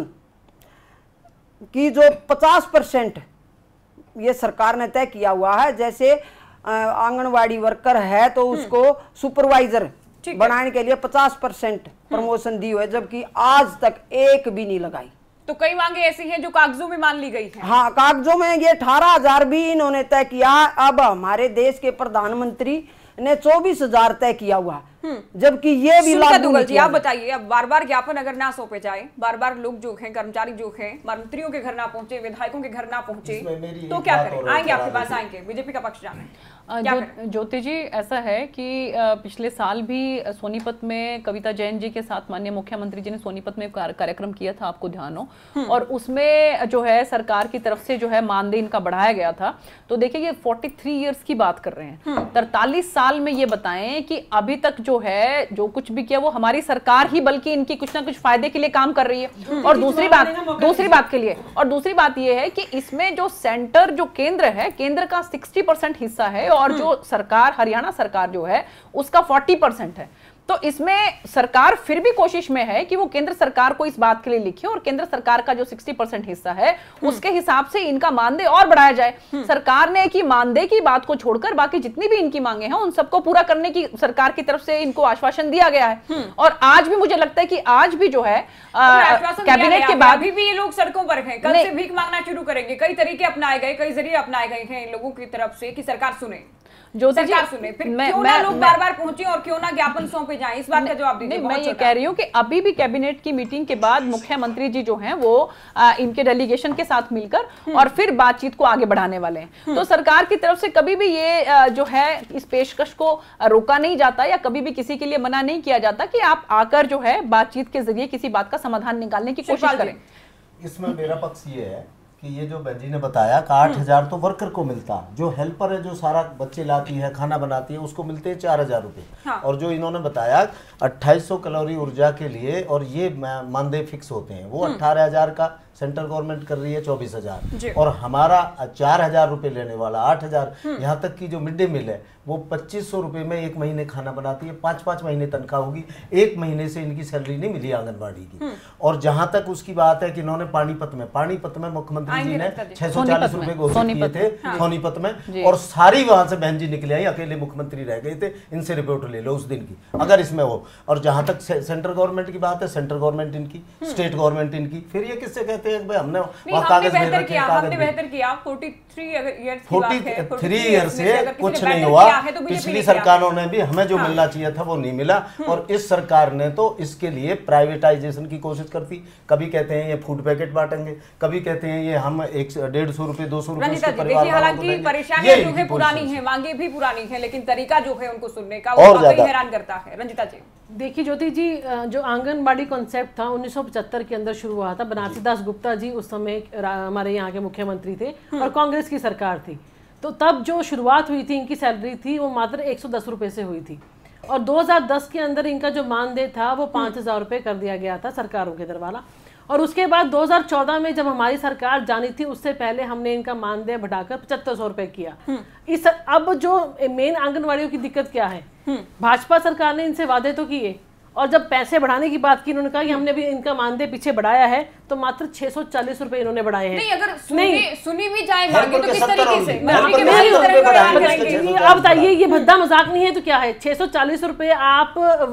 की जो पचास परसेंट ये सरकार ने तय किया हुआ है, जैसे आंगनवाड़ी वर्कर है तो उसको सुपरवाइजर बनाने के लिए पचास परसेंट प्रमोशन दी हुई है, जबकि आज तक एक भी नहीं लगाई। तो कई मांगे ऐसी हैं जो कागजों में मान ली गई है। हाँ, कागजों में ये अठारह हजार भी इन्होंने तय किया। अब हमारे देश के प्रधानमंत्री ने चौबीस हजार तय किया हुआ, जबकि ये भी लागू नहीं किया। आप बताइए, अब बार बार ज्ञापन अगर ना सौंपे जाए, बार बार लोग जो हैं, कर्मचारी जो हैं, मंत्रियों के घर ना पहुंचे, विधायकों के घर ना पहुंचे, तो क्या करें? आएंगे आपके पास, आएंगे बीजेपी का पक्ष जाने। जो, ज्योति जी, ऐसा है कि पिछले साल भी सोनीपत में कविता जैन जी के साथ माननीय मुख्यमंत्री जी ने सोनीपत में कार्यक्रम किया था, आपको ध्यान हो, और उसमें जो है सरकार की तरफ से जो है मानदेय इनका बढ़ाया गया था। तो देखिए, ये तैंतालीस इयर्स की बात कर रहे हैं, तरतालीस साल में ये बताएं कि अभी तक जो है जो कुछ भी किया वो हमारी सरकार ही बल्कि इनकी कुछ ना कुछ फायदे के लिए काम कर रही है। और दूसरी बात दूसरी बात के लिए और दूसरी बात ये है कि इसमें जो सेंटर जो केंद्र है, केंद्र का साठ परसेंट हिस्सा है और जो सरकार, हरियाणा सरकार जो है उसका चालीस परसेंट है। तो इसमें सरकार फिर भी कोशिश में है कि वो केंद्र सरकार को इस बात के लिए लिखे और केंद्र सरकार का जो साठ परसेंट हिस्सा है उसके हिसाब से इनका मानदेय और बढ़ाया जाए। सरकार ने कि मानदेय की बात को छोड़कर बाकी जितनी भी इनकी मांगे हैं उन सबको पूरा करने की सरकार की तरफ से इनको आश्वासन दिया गया है। और आज भी मुझे लगता है कि आज भी जो है कैबिनेट के बाद अभी भी ये लोग सड़कों पर हैं, कल से भीख मांगना शुरू करेंगे। कई तरीके अपनाए गए, कई जरिए अपनाए गए हैं इन लोगों की तरफ से कि सरकार सुने, जो सरकार सुने। फिर मैं, क्यों ना लोग बार बार पहुंचे और क्यों ना ज्ञापन सौंपे जाएं, इस बात का जवाब दीजिए। मैं ये कह रही हूँ कि अभी भी कैबिनेट की मीटिंग के बाद मुख्यमंत्री जी जो हैं वो आ, इनके डेलीगेशन के साथ मिलकर और फिर बातचीत को आगे बढ़ाने वाले हैं। तो सरकार की तरफ से कभी भी ये आ, जो है इस पेशकश को रोका नहीं जाता या कभी भी किसी के लिए मना नहीं किया जाता कि आप आकर जो है बातचीत के जरिए किसी बात का समाधान निकालने की कोशिश करें। इसमें मेरा पक्ष ये है कि ये जो बहन जी ने बताया कि आठ हजार तो वर्कर को मिलता, जो हेल्पर है जो सारा बच्चे लाती है, खाना बनाती है, उसको मिलते हैं चार हजार रुपये। हाँ। और जो इन्होंने बताया अट्ठाईस सौ कैलोरी ऊर्जा के लिए और ये मानदेय फिक्स होते हैं, वो अट्ठारह हजार का सेंट्रल गवर्नमेंट कर रही है चौबीस हजार और हमारा चार हजार रुपये लेने वाला आठ हजार। यहाँ तक की जो मिड डे मील है वो पच्चीस सौ रुपये में एक महीने खाना बनाती है, पाँच पाँच महीने तनख्वाह होगी, एक महीने से इनकी सैलरी नहीं मिली आंगनबाड़ी की। और जहां तक उसकी बात है कि इन्होंने पानीपत में पानीपत में मुख्यमंत्री जी ने छह सौ चालीस रुपए घोषित किए थे सोनीपत में, और सारी वहां से बहन जी निकले आई, अकेले मुख्यमंत्री रह गए थे। इनसे रिपोर्ट ले लो उस दिन की अगर इसमें हो। और जहां तक सेंट्रल गवर्नमेंट की बात है, सेंट्रल गवर्नमेंट इनकी, स्टेट गवर्नमेंट इनकी, फिर ये किससे कहते हैं भाई हमने वहां कागज में रखे, हमने बेहतर किया। तैंतालीस ईयर से कुछ नहीं हुआ। पिछली सरकारों ने भी हमें जो मिलना चाहिए था वो नहीं मिला, और इस सरकार ने तो इसके लिए प्राइवेटाइजेशन की कोशिश करती। कभी कहते हैं ये फूड पैकेट बांटेंगे, कभी कहते हैं ये हम एक डेढ़ सौ रुपए दो सौ रुपए हालांकि परेशानियां जो है पुरानी है, मांगे भी पुरानी है, लेकिन तरीका जो है उनको सुनने का वो काफी हैरान करता है। रंजिता जी, देखिए ज्योति जी, जो आंगनबाड़ी कॉन्सेप्ट था उन्नीस सौ पचहत्तर के अंदर शुरू हुआ था। बनारसी दास गुप्ता जी उस समय हमारे यहाँ के मुख्यमंत्री थे और कांग्रेस की सरकार थी। तो तब जो शुरुआत हुई थी, इनकी सैलरी थी वो मात्र एक सौ दस रुपये से हुई थी, और दो हज़ार दस के अंदर इनका जो मानदेय था वो पाँच हज़ार रुपये कर दिया गया था सरकारों के दरवाला। और उसके बाद दो हज़ार चौदह में जब हमारी सरकार जानी थी उससे पहले हमने इनका मानदेय बढ़ाकर पचहत्तर सौ रुपये किया। इस अब जो मेन आंगनवाड़ियों की दिक्कत क्या है, भाजपा सरकार ने इनसे वादे तो किए और जब पैसे बढ़ाने की बात की उन्होंने कहा कि हमने भी इनका मानदेय पीछे बढ़ाया है, तो मात्र छह सौ चालीस रुपए इन्होंने बढ़ाए हैं। नहीं, अगर सुनी सुनी भी जाए मांगे तो किस तरीके से? मंत्री के बारे में करेंगे? आप बताइए, ये भद्दा मजाक नहीं है तो क्या है? छह सौ चालीस रुपए आप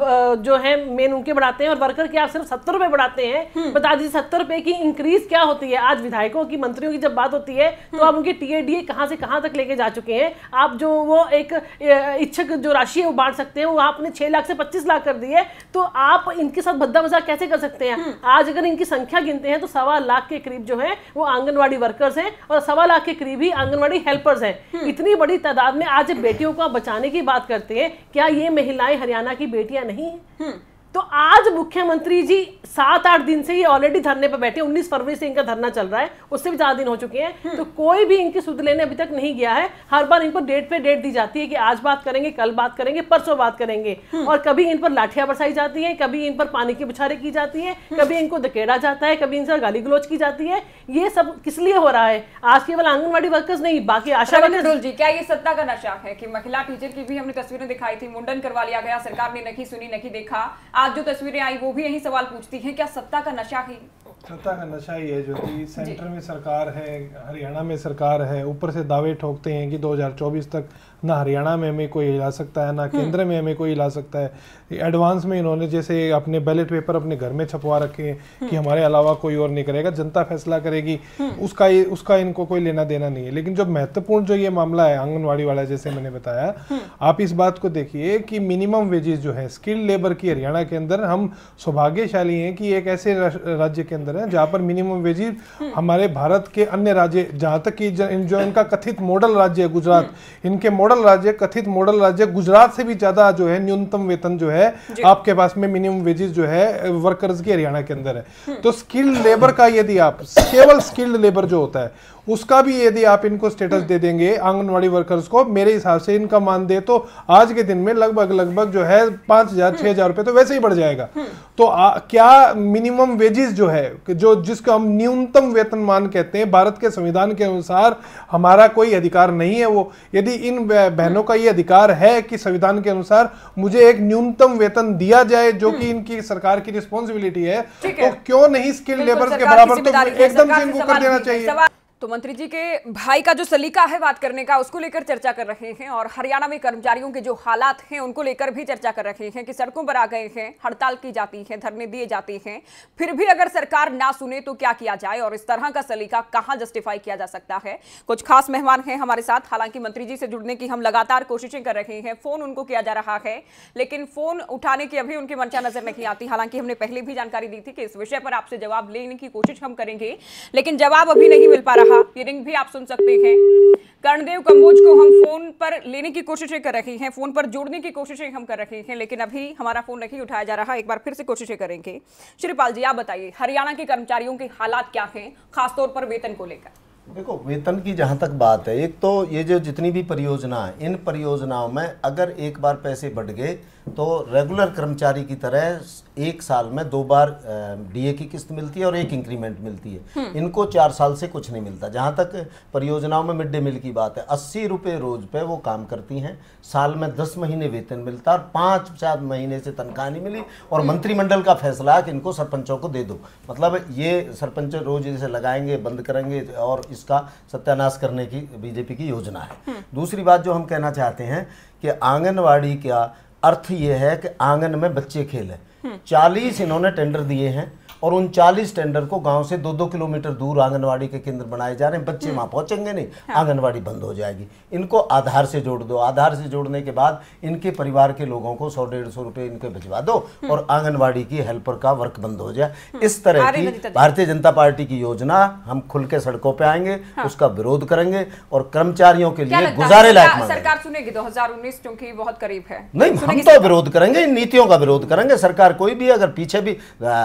जो है मेन उनके बढ़ाते हैं और वर्कर के आप सिर्फ सत्तर रुपए बढ़ाते हैं। बता दीजिए सत्तर रुपए की इंक्रीज क्या होती है? आज विधायकों की, मंत्रियों की जब बात होती है तो आप उनके टीएडीए कहां से कहां तक लेके जा चुके हैं। आप जो वो एक इच्छक जो राशि है वो बांट सकते हैं, वो आपने छह लाख से पच्चीस लाख कर दी है, तो आप इनके साथ भद्दा मजाक कैसे कर सकते हैं? आज अगर इनकी संख्या गिनते हैं तो सवा लाख के करीब जो है वो आंगनवाड़ी वर्कर्स हैं और सवा लाख के करीब ही आंगनवाड़ी हेल्पर्स हैं। इतनी बड़ी तादाद में आज बेटियों को बचाने की बात करते हैं, क्या ये महिलाएं हरियाणा की बेटियां नहीं हैं? तो आज मुख्यमंत्री जी सात आठ दिन से ये ऑलरेडी धरने पर बैठे, उन्नीस फरवरी से इनका धरना चल रहा है, उससे भी ज्यादा दिन हो चुके हैं, तो कोई भी इनकी सुध लेने अभी तक नहीं गया है। हर बार इनको डेट पे डेट दी जाती है कि आज बात करेंगे, कल बात करेंगे, परसों बात करेंगे, और कभी इन पर लाठियां बरसाई जाती है, कभी इन पर पानी की बुछारें की जाती है, कभी इनको धकेड़ा जाता है, कभी इनसे गाली गलौज की जाती है। ये सब किस लिए हो रहा है? आज केवल आंगनबाड़ी वर्कर्स नहीं, बाकी आशा वर्कर्स। जी, क्या ये सत्ता का नशा है कि महिला टीचर की भी हमने तस्वीरें दिखाई थी, मुंडन करवा लिया गया, सरकार ने नहीं सुनी नहीं देखा, आज जो तस्वीरें आई वो भी यही सवाल पूछती हैं, क्या सत्ता का नशा ही? सत्ता का नशा ही है जो कि सेंटर में सरकार है, हरियाणा में सरकार है, ऊपर से दावे ठोकते हैं कि दो हज़ार चौबीस तक ना हरियाणा में हमें कोई हिला सकता है, ना केंद्र में हमें कोई हिला सकता है। एडवांस में इन्होंने जैसे अपने बैलेट पेपर अपने घर में छपवा रखे हैं कि हमारे अलावा कोई और नहीं करेगा, जनता फैसला करेगी, उसका उसका इनको कोई लेना देना नहीं है। लेकिन जो महत्वपूर्ण जो ये मामला है आंगनवाड़ी वाला, जैसे मैंने बताया, आप इस बात को देखिए कि मिनिमम वेजेस जो है स्किल्ड लेबर की हरियाणा के अंदर, हम सौभाग्यशाली हैं कि एक ऐसे राज्य के अंदर है जहाँ पर मिनिमम वेजेस हमारे भारत के अन्य राज्य, जहाँ तक कि जो इनका कथित मॉडल राज्य है गुजरात, इनके मॉडल राज्य कथित मॉडल राज्य गुजरात से भी ज्यादा जो है न्यूनतम वेतन जो है आपके पास में मिनिमम वेजेस जो है वर्कर्स की हरियाणा के अंदर है। तो स्किल्ड लेबर का यदि आप केवल स्किल्ड लेबर जो होता है उसका भी यदि आप इनको स्टेटस दे देंगे आंगनवाड़ी वर्कर्स को, मेरे हिसाब से इनका मान दे तो आज के दिन में लगभग लगभग जो है पांच हजार छह हजार रुपए तो वैसे ही बढ़ जाएगा। तो आ, क्या मिनिमम वेजेस जो है, जो जिसको हम न्यूनतम वेतन मान कहते हैं, भारत के संविधान के अनुसार हमारा कोई अधिकार नहीं है वो? यदि इन बहनों का ये अधिकार है कि संविधान के अनुसार मुझे एक न्यूनतम वेतन दिया जाए जो कि इनकी सरकार की रिस्पॉन्सिबिलिटी है, तो क्यों नहीं स्किल्ड लेबर के बराबर तो एकदम से इनको कर देना चाहिए। तो मंत्री जी के भाई का जो सलीका है बात करने का, उसको लेकर चर्चा कर रहे हैं, और हरियाणा में कर्मचारियों के जो हालात हैं उनको लेकर भी चर्चा कर रहे हैं कि सड़कों पर आ गए हैं, हड़ताल की जाती है, धरने दिए जाते हैं, फिर भी अगर सरकार ना सुने तो क्या किया जाए, और इस तरह का सलीका कहां जस्टिफाई किया जा सकता है। कुछ खास मेहमान हैं हमारे साथ, हालांकि मंत्री जी से जुड़ने की हम लगातार कोशिशें कर रहे हैं, फोन उनको किया जा रहा है, लेकिन फोन उठाने की अभी उनकी मंशा नजर नहीं आती। हालांकि हमने पहले भी जानकारी दी थी कि इस विषय पर आपसे जवाब लेने की कोशिश हम करेंगे, लेकिन जवाब अभी नहीं मिल पा रहा। ये रिंग भी आप सुन सकते हैं। कर्णदेव कंबोज को हम फोन पर लेने की कोशिशें कर रहे हैं, फोन पर जोड़ने की कोशिशें हम कर रहे हैं, लेकिन अभी हमारा फोन नहीं उठाया जा रहा। एक बार फिर से कोशिशें करेंगे। श्रीपाल जी, आप बताइए हरियाणा के कर्मचारियों के हालात क्या हैं, खासतौर पर वेतन को लेकर? देखो, वेतन की जहाँ तक बात है, एक तो ये जो जितनी भी परियोजना है, इन परियोजनाओं में अगर एक बार पैसे बढ़ गए तो रेगुलर कर्मचारी की तरह एक साल में दो बार डीए की किस्त मिलती है और एक इंक्रीमेंट मिलती है। इनको चार साल से कुछ नहीं मिलता। जहाँ तक परियोजनाओं में मिड डे मील की बात है, अस्सी रुपये रोज पे वो काम करती हैं, साल में दस महीने वेतन मिलता है और पाँच चार महीने से तनख्वाह नहीं मिली, और मंत्रिमंडल का फैसला है कि इनको सरपंचों को दे दो। मतलब ये सरपंच रोज इसे लगाएंगे, बंद करेंगे, और इसका सत्यानाश करने की बीजेपी की योजना है। दूसरी बात जो हम कहना चाहते हैं कि आंगनवाड़ी का अर्थ ये है कि आंगन में बच्चे खेलें। चालीस इन्होंने टेंडर दिए हैं और उन चालीस टेंडर को गांव से दो दो किलोमीटर दूर आंगनवाड़ी के केंद्र बनाए जा रहे हैं। बच्चे वहां पहुंचेंगे नहीं, हाँ। आंगनवाड़ी बंद हो जाएगी। इनको आधार से जोड़ दो, आधार से जोड़ने के बाद इनके परिवार के लोगों को सौ डेढ़ सौ रुपए इनके भिजवा दो और आंगनवाड़ी की हेल्पर का वर्क बंद हो जाए। इस तरह की भारतीय जनता पार्टी की योजना, हम खुल के सड़कों पर आएंगे, हाँ। उसका विरोध करेंगे और कर्मचारियों के लिए गुजारे लायक सरकार सुनेगी। दो हजार उन्नीस क्योंकि बहुत करीब है, नहीं हम तो विरोध करेंगे, इन नीतियों का विरोध करेंगे। सरकार कोई भी, अगर पीछे भी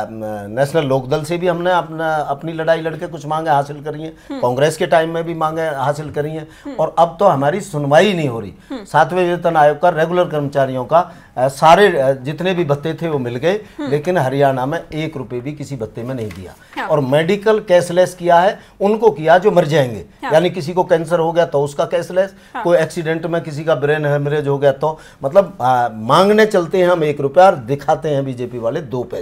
नेशनल लोकदल से भी हमने अपना अपनी लड़ाई लड़के कुछ मांगे हासिल करी हैं, कांग्रेस के टाइम में भी मांगे हासिल करी हैं, और अब तो हमारी सुनवाई नहीं हो रही। सातवें वेतन आयोग का रेगुलर कर्मचारियों का सारे जितने भी भत्ते थे वो मिल गए, लेकिन हरियाणा में एक रुपए भी किसी भत्ते में नहीं दिया। और मेडिकल कैशलेस किया है, उनको किया जो मर जाएंगे, यानी किसी को कैंसर हो गया तो उसका कैशलेस, कोई एक्सीडेंट में किसी का ब्रेन हेमरेज हो गया तो, मतलब आ, मांगने चलते हैं हम एक रुपया और दिखाते हैं बीजेपी वाले दो पैसे।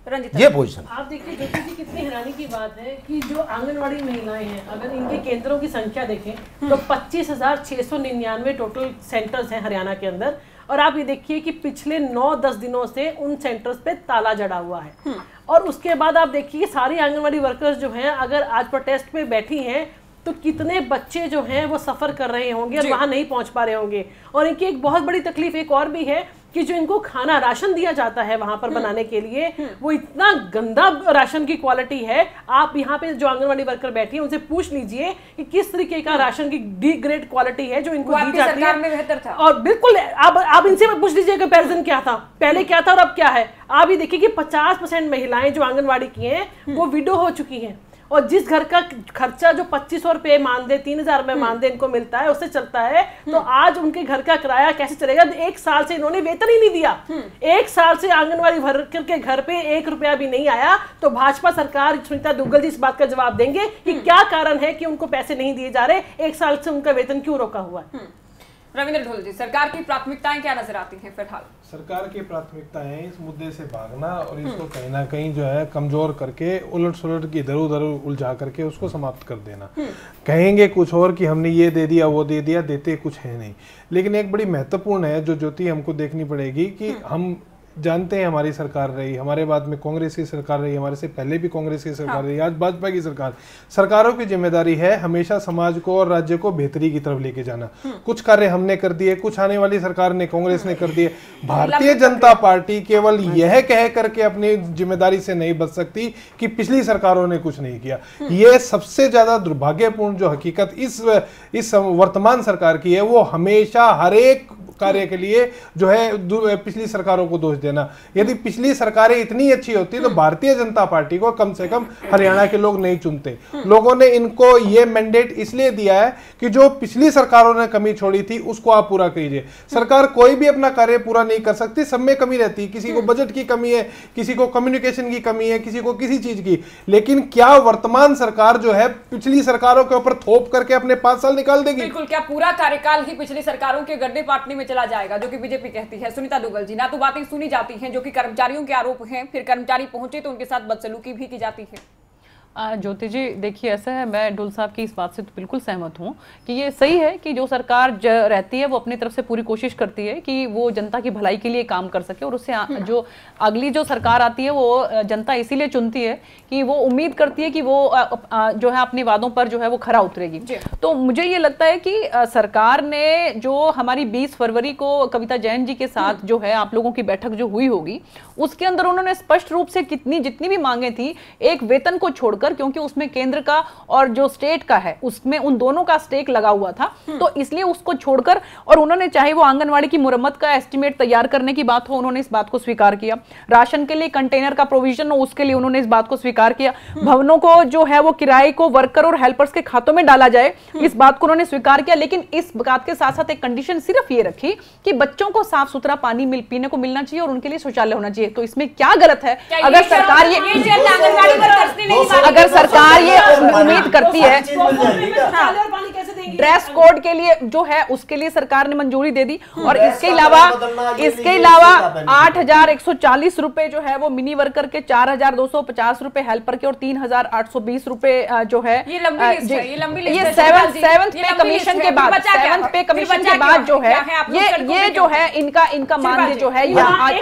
ये पोजीशन। आप देखिए ज्योति जी, कितनी हैरानी की बात है कि जो आंगनवाड़ी महिलाएं हैं, अगर इनके केंद्रों की संख्या देखें तो पच्चीस हजार छह सौ निन्यानवे टोटल सेंटर्स हैं हरियाणा के अंदर। और आप ये देखिए कि पिछले नौ दस दिनों से उन सेंटर्स पे ताला जड़ा हुआ है। और उसके बाद आप देखिए सारी आंगनवाड़ी वर्कर्स जो हैं अगर आज प्रोटेस्ट पे बैठी हैं तो कितने बच्चे जो हैं वो सफर कर रहे होंगे और वहां नहीं पहुंच पा रहे होंगे। और इनकी एक बहुत बड़ी तकलीफ एक और भी है कि जो इनको खाना राशन दिया जाता है वहां पर बनाने के लिए, वो इतना गंदा राशन की क्वालिटी है। आप यहाँ पे जो आंगनवाड़ी वर्कर बैठी है उनसे पूछ लीजिए कि किस तरीके का राशन की डी ग्रेड क्वालिटी है जो इनको दी जाती है। में बेहतर था। और बिल्कुल आप आप इनसे पूछ लीजिए कंपैरिजन क्या था, पहले क्या था और अब क्या है। आप ये देखिए कि पचास परसेंट महिलाएं जो आंगनवाड़ी की हैं वो विडो हो चुकी हैं। और जिस घर का खर्चा जो पच्चीस सौ रुपए मानदेय तीन हजार रुपए मानदेय इनको मिलता है उससे चलता है, तो आज उनके घर का किराया कैसे चलेगा। एक साल से इन्होंने वेतन ही नहीं दिया, एक साल से आंगनवाड़ी वर्कर के घर पे एक रुपया भी नहीं आया। तो भाजपा सरकार, सुनीता दुग्गल जी इस बात का जवाब देंगे कि क्या कारण है कि उनको पैसे नहीं दिए जा रहे, एक साल से उनका वेतन क्यों रोका हुआ है। रविंद्र ढोल जी, सरकार की प्राथमिकताएं क्या नजर आती हैं फिलहाल? सरकार की प्राथमिकताएं इस मुद्दे से भागना और इसको कहीं ना कहीं जो है कमजोर करके उलट सुलट की इधर उधर उलझा करके उसको समाप्त कर देना। कहेंगे कुछ और कि हमने ये दे दिया वो दे दिया, देते कुछ है नहीं। लेकिन एक बड़ी महत्वपूर्ण है जो ज्योति हमको देखनी पड़ेगी कि हम जानते हैं हमारी सरकार रही, हमारे बाद में कांग्रेस की सरकार रही, हमारे से पहले भी कांग्रेस की सरकार हाँ। रही, आज भाजपा की सरकार। सरकारों की जिम्मेदारी है हमेशा समाज को और राज्य को बेहतरी की तरफ लेके जाना। कुछ कार्य हमने कर दिए, कुछ आने वाली सरकार ने, कांग्रेस ने कर दिए। भारतीय जनता पार्टी केवल यह कह करके अपनी जिम्मेदारी से नहीं बच सकती कि पिछली सरकारों ने कुछ नहीं किया। यह सबसे ज्यादा दुर्भाग्यपूर्ण जो हकीकत इस इस वर्तमान सरकार की है, वो हमेशा हर एक कार्य के लिए जो है पिछली सरकारों को दोष देना। यदि पिछली सरकारें इतनी अच्छी होती तो भारतीय जनता पार्टी को कम से कम हरियाणा के लोग नहीं चुनते। लोगों ने इनको ये मैंडेट इसलिए दिया है कि जो पिछली सरकारों ने कमी छोड़ी थी उसको आप पूरा कीजिए। सरकार कोई भी अपना कार्य पूरा नहीं कर सकती, सब में कमी रहती है। किसी को बजट की कमी है, किसी को कम्युनिकेशन की कमी है, किसी को किसी चीज की। लेकिन क्या वर्तमान सरकार जो है पिछली सरकारों के ऊपर थोप करके अपने पांच साल निकाल देगी? बिल्कुल, क्या पूरा कार्यकाल ही पिछली सरकारों के गड्ढे पाटने में चला जाएगा, जो कि बीजेपी कहती है। सुनीता दुग्गल जी, ना तो बातें सुनी जाती हैं जो कि कर्मचारियों के आरोप हैं, फिर कर्मचारी पहुंचे तो उनके साथ बदसलूकी भी की जाती है। ज्योति जी देखिए, ऐसा है, मैं ढुल साहब की इस बात से तो बिल्कुल सहमत हूँ कि ये सही है कि जो सरकार रहती है वो अपनी तरफ से पूरी कोशिश करती है कि वो जनता की भलाई के लिए काम कर सके। और उससे जो अगली जो सरकार आती है वो जनता इसीलिए चुनती है कि वो उम्मीद करती है कि वो जो है अपने वादों पर जो है वो खरा उतरेगी। तो मुझे ये लगता है कि सरकार ने जो हमारी बीस फरवरी को कविता जैन जी के साथ जो है आप लोगों की बैठक जो हुई होगी, उसके अंदर उन्होंने स्पष्ट रूप से कितनी जितनी भी मांगे थी, एक वेतन को छोड़कर, क्योंकि उसमें केंद्र का और जो स्टेट का है उसमें उन दोनों का स्टेक लगा हुआ था, तो इसलिए उसको छोड़कर, और उन्होंने चाहे वो आंगनवाड़ी की मुरम्मत का एस्टिमेट तैयार करने की बात हो, उन्होंने इस बात को स्वीकार किया। राशन के लिए कंटेनर का प्रोविजन हो, उसके लिए उन्होंने इस बात को स्वीकार किया। भवनों को जो है वो किराए को वर्कर और हेल्पर्स के खातों में डाला जाए, इस बात को उन्होंने स्वीकार किया। लेकिन इस बात के साथ साथ एक कंडीशन सिर्फ ये रखी कि बच्चों को साफ सुथरा पानी मिल पीने को मिलना चाहिए और उनके लिए शौचालय होना चाहिए। तो इसमें क्या गलत है? अगर सरकार ये अगर सरकार ये उम्मीद करती है ड्रेस कोड के लिए जो है उसके लिए सरकार ने मंजूरी दे दी, और इसके अलावा इसके अलावा आठ हजार एक सौ चालीस रुपए जो है वो मिनी वर्कर के, चार हजार दो सौ पचास रुपए हेल्पर के और तीन हजार आठ सौ बीस रुपए जो है ये लंबी लिस्ट है, ये लंबी लिस्ट ये सेवन सेवंथ पे कमीशन के बाद सेवंथ पे कमीशन के बाद जो है ये ये जो है इनका इनका मानदेय जो है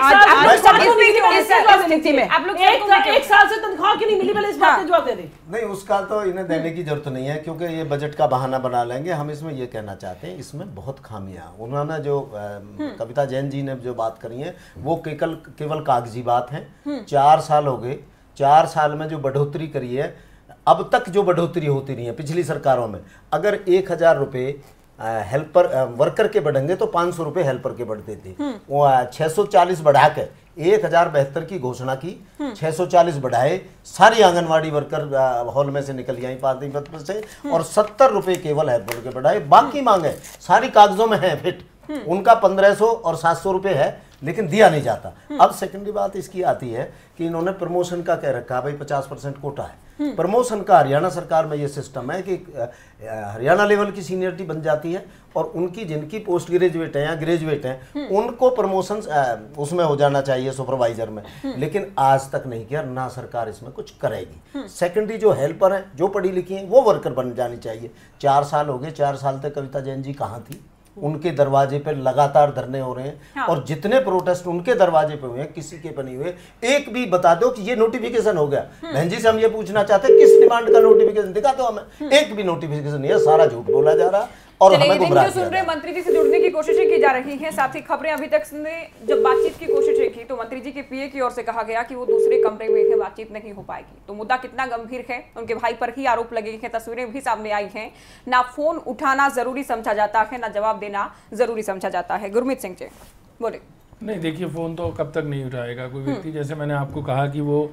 स्थिति में आप लोग एक साल से तनख्वाह क्यों नहीं मिली, पहले इस बात का जवाब दे दें। नहीं, उसका तो इन्हें देने की जरूरत नहीं है क्योंकि ये बजट का बहाना बना लेंगे। हम इसमें ये कहना चाहते हैं, इसमें बहुत खामियां, उन्होंने जो कविता जैन जी ने जो बात करी है वो केवल केवल कागजी बात है। चार साल हो गए, चार साल में जो बढ़ोतरी करी है, अब तक जो बढ़ोतरी होती रही है पिछली सरकारों में, अगर एक हजार रुपये हेल्पर वर्कर के बढ़ेंगे तो पाँच सौ रुपये हेल्पर के बढ़ते थे। वो छः सौ चालीस बढ़ा के एक हजार बहत्तर की घोषणा की, छह सौ चालीस बढ़ाए, सारी आंगनवाड़ी वर्कर हॉल में से निकल आई पानीपत से, और सत्तर रुपए केवल हेल्पर के बढ़ाए। बाकी मांगे सारी कागजों में है फिट, उनका पंद्रह सौ और सात सौ रुपये है, लेकिन दिया नहीं जाता। अब सेकेंडरी बात इसकी आती है कि इन्होंने प्रमोशन का कह रखा है, भाई पचास परसेंट कोटा है। प्रमोशन का हरियाणा सरकार में ये सिस्टम है कि हरियाणा लेवल की सीनियरिटी बन जाती है और उनकी जिनकी पोस्ट ग्रेजुएट है या ग्रेजुएट हैं उनको प्रमोशन उसमें हो जाना चाहिए, सुपरवाइजर में। लेकिन आज तक नहीं किया, ना सरकार इसमें कुछ करेगी। सेकेंडरी जो हेल्पर हैं, जो पढ़ी लिखी हैं, वो वर्कर बन जानी चाहिए। चार साल हो गए, चार साल तक कविता जैन जी कहाँ थी? उनके दरवाजे पे लगातार धरने हो रहे हैं। हाँ। और जितने प्रोटेस्ट उनके दरवाजे पे हुए हैं, किसी के पे नहीं हुए। एक भी बता दो कि ये नोटिफिकेशन हो गया। बहन जी से हम ये पूछना चाहते हैं, किस डिमांड का नोटिफिकेशन दिखा दो हमें। एक भी नोटिफिकेशन नहीं है, सारा झूठ बोला जा रहा और हमें गुमराह किया। सुन रहे मंत्री जी से जुड़ने की कोशिशें की जा रही हैं। साथ ही खबरें अभी तक ने जब बातचीत की कोशिशें की तो मंत्री जी के पीए की ओर से कहा गया कि वो दूसरे कमरे में है, बातचीत नहीं हो पाएगी। तो मुद्दा कितना गंभीर है, उनके भाई पर ही आरोप लगे हैं, तस्वीरें भी सामने आई हैं। ना फोन उठाना जरूरी समझा जाता है, ना जवाब देना जरूरी समझा जाता है। गुरमीत सिंह जी बोले। नहीं देखिए, फ़ोन तो कब तक नहीं उठाएगा कोई व्यक्ति। जैसे मैंने आपको कहा कि वो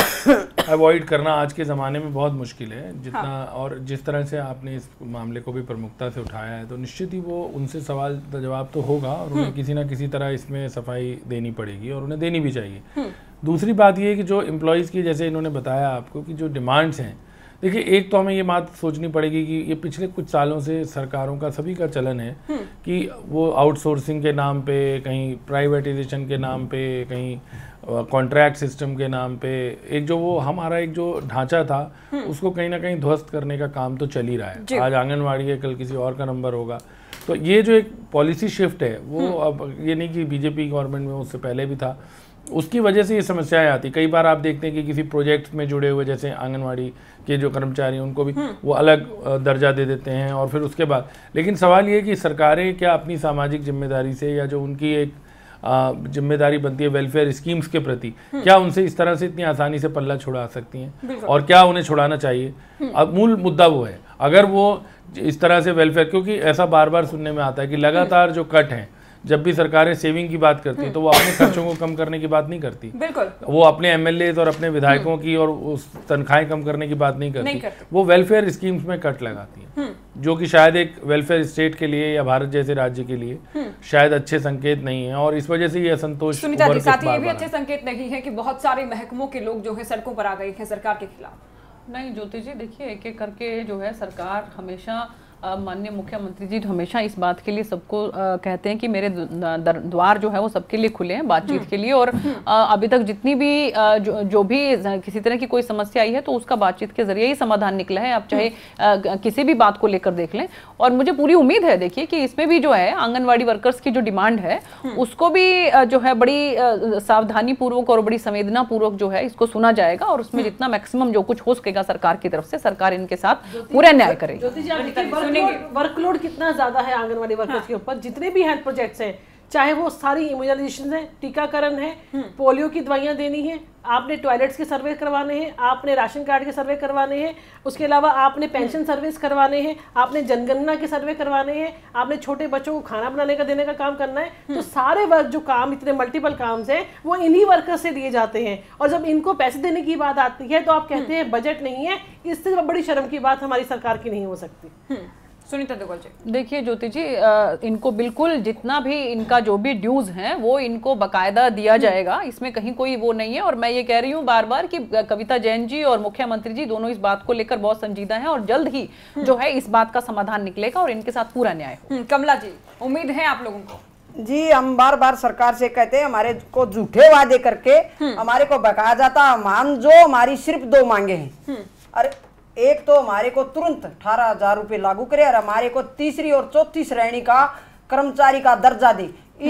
अवॉइड करना आज के ज़माने में बहुत मुश्किल है जितना। हाँ। और जिस तरह से आपने इस मामले को भी प्रमुखता से उठाया है तो निश्चित ही वो उनसे सवाल जवाब तो होगा और उन्हें किसी ना किसी तरह इसमें सफाई देनी पड़ेगी और उन्हें देनी भी चाहिए। दूसरी बात ये है कि जो एम्प्लॉयज़ की, जैसे इन्होंने बताया आपको कि जो डिमांड्स हैं, देखिए एक तो हमें ये बात सोचनी पड़ेगी कि ये पिछले कुछ सालों से सरकारों का सभी का चलन है कि वो आउटसोर्सिंग के नाम पे, कहीं प्राइवेटाइजेशन के नाम पे, कहीं कॉन्ट्रैक्ट सिस्टम के नाम पे, एक जो वो हमारा एक जो ढांचा था उसको कहीं ना कहीं ध्वस्त करने का काम तो चल ही रहा है। आज आंगनवाड़ी है, कल किसी और का नंबर होगा। तो ये जो एक पॉलिसी शिफ्ट है वो अब ये नहीं कि बीजेपी गवर्नमेंट में उससे पहले भी था, उसकी वजह से ये समस्याएं आती। कई बार आप देखते हैं कि किसी प्रोजेक्ट में जुड़े हुए जैसे आंगनवाड़ी के जो कर्मचारी हैं उनको भी वो अलग दर्जा दे देते हैं और फिर उसके बाद। लेकिन सवाल ये है कि सरकारें क्या अपनी सामाजिक जिम्मेदारी से या जो उनकी एक जिम्मेदारी बनती है वेलफेयर स्कीम्स के प्रति, क्या उनसे इस तरह से इतनी आसानी से पल्ला छुड़ा सकती हैं और क्या उन्हें छुड़ाना चाहिए? अब मूल मुद्दा वो है, अगर वो इस तरह से वेलफेयर, क्योंकि ऐसा बार बार सुनने में आता है कि लगातार जो कट हैं, जब भी सरकारें सेविंग की बात करती है तो वो अपने खर्चों को कम करने की बात नहीं करती। बिल्कुल। वो अपने एमएलए और अपने विधायकों की और उस तनख्वाहें कम करने की बात नहीं करती, नहीं करती। वो वेलफेयर स्कीम्स में कट लगाती है, जो कि शायद एक वेलफेयर स्टेट के लिए या भारत जैसे राज्य के लिए शायद अच्छे संकेत नहीं है और इस वजह से ये असंतोष। सुनीता जी, साथ ही ये भी अच्छे संकेत नहीं है कि बहुत सारे महकमों के लोग जो है सड़कों पर आ गए हैं सरकार के खिलाफ। नहीं ज्योति जी, देखिए एक एक करके जो है सरकार हमेशा, माननीय मुख्यमंत्री जी हमेशा इस बात के लिए सबको कहते हैं कि मेरे द्वार जो है वो सबके लिए खुले हैं बातचीत के लिए। और अभी तक जितनी भी जो, जो भी किसी तरह की कोई समस्या आई है तो उसका बातचीत के जरिए ही समाधान निकला है। आप चाहे किसी भी बात को लेकर देख लें। और मुझे पूरी उम्मीद है देखिए कि इसमें भी जो है आंगनवाड़ी वर्कर्स की जो डिमांड है उसको भी जो है बड़ी सावधानी पूर्वक और बड़ी संवेदना पूर्वक जो है इसको सुना जाएगा और उसमें जितना मैक्सिमम जो कुछ हो सकेगा सरकार की तरफ से सरकार इनके साथ पूरा न्याय करेगी। वर्कलोड कितना ज्यादा है आंगनवाड़ी वर्कर्स हाँ। के ऊपर। जितने भी हेल्थ प्रोजेक्ट्स हैं, चाहे वो सारी इम्यूनाइजेशन है, टीकाकरण है, पोलियो की दवाइयां देनी है, आपने टॉयलेट्स के सर्वे करवाने हैं, आपने राशन कार्ड के सर्वे करवाने हैं, उसके अलावा आपने पेंशन सर्विस करवाने हैं, आपने जनगणना के सर्वे करवाने हैं, आपने छोटे बच्चों को खाना बनाने का देने का काम करना है। तो सारे वर्क जो काम, इतने मल्टीपल काम हैं, वो इन्हीं वर्कर्स से दिए जाते हैं। और जब इनको पैसे देने की बात आती है तो आप कहते हैं बजट नहीं है। इससे बड़ी शर्म की बात हमारी सरकार की नहीं हो सकती। सुनीता देवल जी, देखिए ज्योति जी, इनको बिल्कुल जितना भी इनका जो भी ड्यूज हैं वो इनको बकायदा दिया जाएगा, इसमें कहीं कोई वो नहीं है। और मैं ये कह रही हूँ बार बार कि कविता जैन जी और मुख्यमंत्री जी दोनों इस बात को लेकर बहुत संजीदा हैं और जल्द ही जो है इस बात का समाधान निकलेगा और इनके साथ पूरा न्याय हो। कमला जी, उम्मीद है आप लोगों को? जी, हम बार बार सरकार से कहते हैं हमारे को झूठे वादे करके हमारे को बकाया जाता। हम जो हमारी सिर्फ दो मांगे हैं, अरे एक तो हमारे को तुरंत अठारह हजार रुपये लागू करे और हमारे को तीसरी और चौथी श्रेणी का कर्मचारी का दर्जा दे।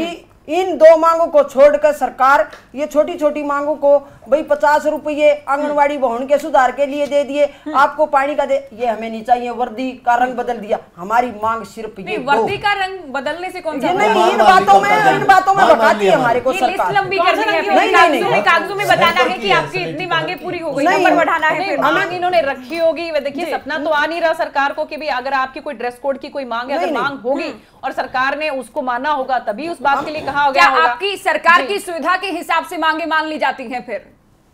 इन दो मांगों को छोड़कर सरकार ये छोटी छोटी मांगों को, भाई पचास रुपये आंगनवाड़ी भवन के सुधार के लिए दे दिए, आपको पानी का दे, ये हमें नहीं चाहिए। वर्दी का रंग बदल दिया, हमारी मांग सिर्फ ये वर्दी का रंग बदलने से कौन सा? नहीं, इन बातों में इन बातों में बताती है हमारे को सरकार। लंबी करनी है, कागजों में बताना है कि आपकी इतनी मांगे पूरी हो गई, नंबर बढ़ाना है। मांग इन्होंने रखी होगी, देखिए सपना तो आ नहीं रहा सरकार को कि भी अगर आपकी कोई ड्रेस कोड की कोई मांग है, अगर मांग होगी और सरकार ने उसको माना होगा तभी उस बात के लिए कहा होगा। क्या आपकी सरकार की सुविधा के हिसाब से मांगे मान ली जाती हैं? फिर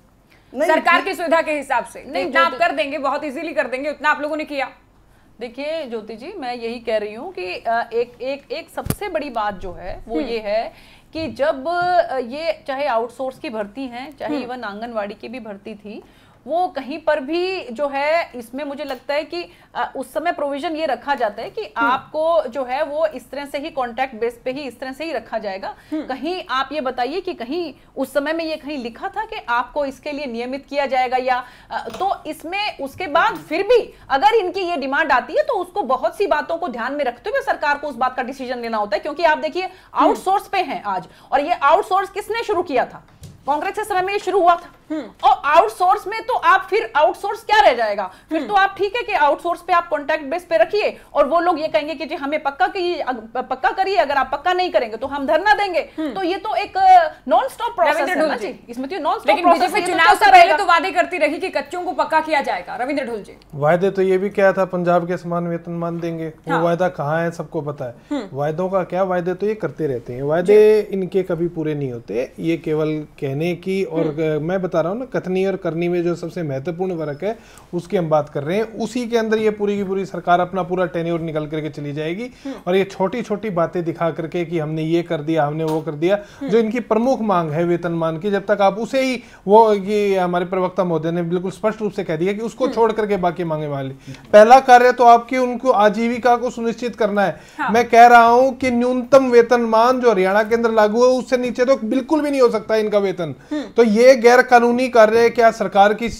सरकार की सुविधा के हिसाब से नहीं, इतना आप कर देंगे, बहुत इजीली कर देंगे, उतना आप लोगों ने किया। देखिए ज्योति जी, मैं यही कह रही हूँ कि एक एक एक सबसे बड़ी बात जो है वो ये है कि जब ये चाहे आउटसोर्स की भर्ती है, चाहे इवन आंगनवाड़ी की भी भर्ती थी, वो कहीं पर भी जो है इसमें मुझे लगता है कि आ, उस समय प्रोविजन ये रखा जाता है कि आपको जो है वो इस तरह से ही कॉन्ट्रैक्ट बेस पे ही इस तरह से ही रखा जाएगा। कहीं आप ये बताइए कि कहीं उस समय में ये कहीं लिखा था कि आपको इसके लिए नियमित किया जाएगा या आ, तो इसमें उसके बाद फिर भी अगर इनकी ये डिमांड आती है तो उसको बहुत सी बातों को ध्यान में रखते हुए सरकार को उस बात का डिसीजन लेना होता है, क्योंकि आप देखिए आउटसोर्स पे हैं आज, और ये आउटसोर्स किसने शुरू किया था? कांग्रेस के समय में ये शुरू हुआ था। और आउटसोर्स में तो आप फिर आउटसोर्स क्या रह जाएगा? फिर तो आप ठीक है कि आउटसोर्स पे आप कॉन्ट्रैक्ट बेस पे रखिए और वो लोग ये कहेंगे कि जी हमें पक्का करिए, पक्का करिए, अगर आप पक्का नहीं करेंगे तो हम धरना देंगे। तो ये तो एक नॉन स्टॉप प्रोसेस है ना जी, इसमें तो नॉन स्टॉप प्रोसेस है। चुनाव से पहले तो वादे करती रही कि कच्चों को पक्का किया जाएगा। रविंद्र ढोल जी, वायदे तो ये भी क्या था, पंजाब के समान वेतनमान देंगे, वो वायदा कहाँ है सबको पता है। वायदों का क्या, वायदे तो ये करते रहते हैं, वायदे इनके कभी पूरे नहीं होते। ये केवल कहने की, और मैं बता रहा हूँ ना, कथनी और करनी में जो सबसे महत्वपूर्ण फर्क है उसकी हम बात कर रहे हैं। उसी के अंदर ये पूरी की पूरी सरकार अपना पूरा टेन्योर निकल करके चली जाएगी और ये छोटी छोटी बातें दिखा करके कि हमने ये कर दिया, हमने वो कर दिया। जो इनकी प्रमुख मांग है वेतनमान की, जब तक आप उसे ही, वो ये हमारे प्रवक्ता महोदय ने बिल्कुल स्पष्ट रूप से कह दिया कि उसको छोड़ करके बाकी मांगे वाली, पहला कार्य तो आपकी उनको आजीविका को सुनिश्चित करना है। हाँ। मैं कह रहा हूं कि न्यूनतम वेतनमान जो हरियाणा के अंदर लागू है उससे नीचे तो बिल्कुल भी नहीं हो सकता इनका वेतन। तो ये गैर कानूनी कार्य क्या सरकार की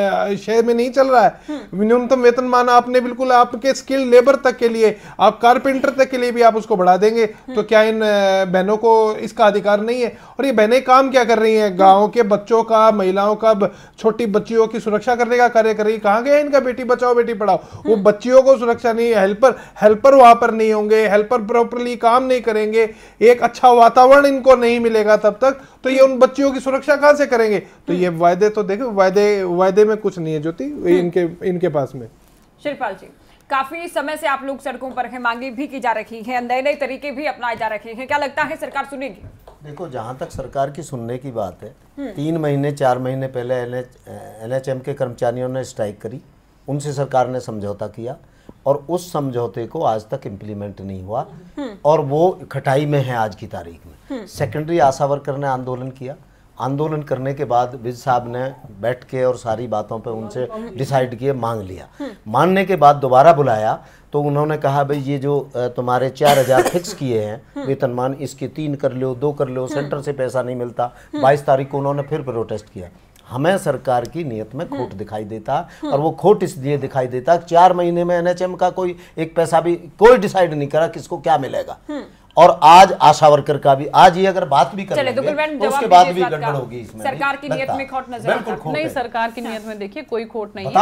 शय में नहीं चल रहा है? न्यूनतम वेतनमान आपने बिल्कुल आपके स्किल्ड लेबर तक के लिए, आप कारपेंटर तक के लिए भी आप उसको बढ़ा देंगे, तो क्या इन बहनों को इसका अधिकार नहीं है? और ये बहनें काम क्या कर रही हैं? गांव के बच्चों का, महिलाओं का, छोटी बच्चियों की सुरक्षा करने का कार्य कर रही है। कहां गया इनका बेटी बचाओ बेटी पढ़ाओ? वो बच्चियों को सुरक्षा नहीं है, हेल्पर हेल्पर वहां पर नहीं होंगे, हेल्पर प्रॉपरली काम नहीं करेंगे, एक अच्छा वातावरण इनको नहीं मिलेगा तब तक, तो ये उन बच्चियों की सुरक्षा कहां से करेंगे? तो ये वायदे तो देखो, वायदे वायदे में कुछ नहीं है ज्योति इनके इनके पास में। शिवपाल जी, काफी समय से आप लोग सड़कों पर हैं, मांगे भी की जा रही हैं, नए नए तरीके भी अपनाए जा रहे हैं, क्या लगता है सरकार सुनेगी? देखो, जहां तक सरकार की सुनने की बात है, तीन महीने चार महीने पहले एन एच एम के कर्मचारियों ने स्ट्राइक करी, उनसे सरकार ने समझौता किया और उस समझौते को आज तक इम्प्लीमेंट नहीं हुआ और वो खटाई में है आज की तारीख में। सेकेंडरी आशा वर्कर ने आंदोलन किया, आंदोलन करने के बाद विज साहब ने बैठ के और सारी बातों पे उनसे डिसाइड किए, मांग लिया। मानने के बाद दोबारा बुलाया तो उन्होंने कहा भाई ये जो तुम्हारे चार हजार फिक्स किए हैं वेतनमान, इसके तीन कर लो, दो कर लो, सेंटर से पैसा नहीं मिलता। बाईस तारीख को उन्होंने फिर प्रोटेस्ट किया। हमें सरकार की नीयत में खोट दिखाई देता और वो खोट इसलिए दिखाई देता, चार महीने में एन एच एम का कोई एक पैसा भी कोई डिसाइड नहीं करा किसको क्या मिलेगा। और आज आशा वर्कर का भी, आज ये अगर बात भी करेंगे तो उसके बाद भी गड़बड़ होगी इसमें। सरकार की नीयत में खोट नजर आता है? नहीं, सरकार की नीयत में देखिए कोई खोट नहीं है।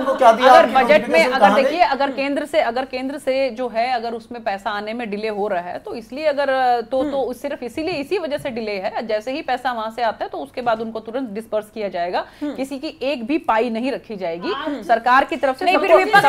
अगर बजट में अगर देखिए, अगर केंद्र से अगर केंद्र से जो है अगर उसमें पैसा आने में डिले हो रहा है तो इसलिए अगर तो तो सिर्फ इसीलिए इसी वजह से डिले है। जैसे ही पैसा वहां से आता है तो उसके बाद उनको तुरंत डिस्पर्स किया जाएगा, किसी की एक भी पाई नहीं रखी जाएगी सरकार की तरफ से।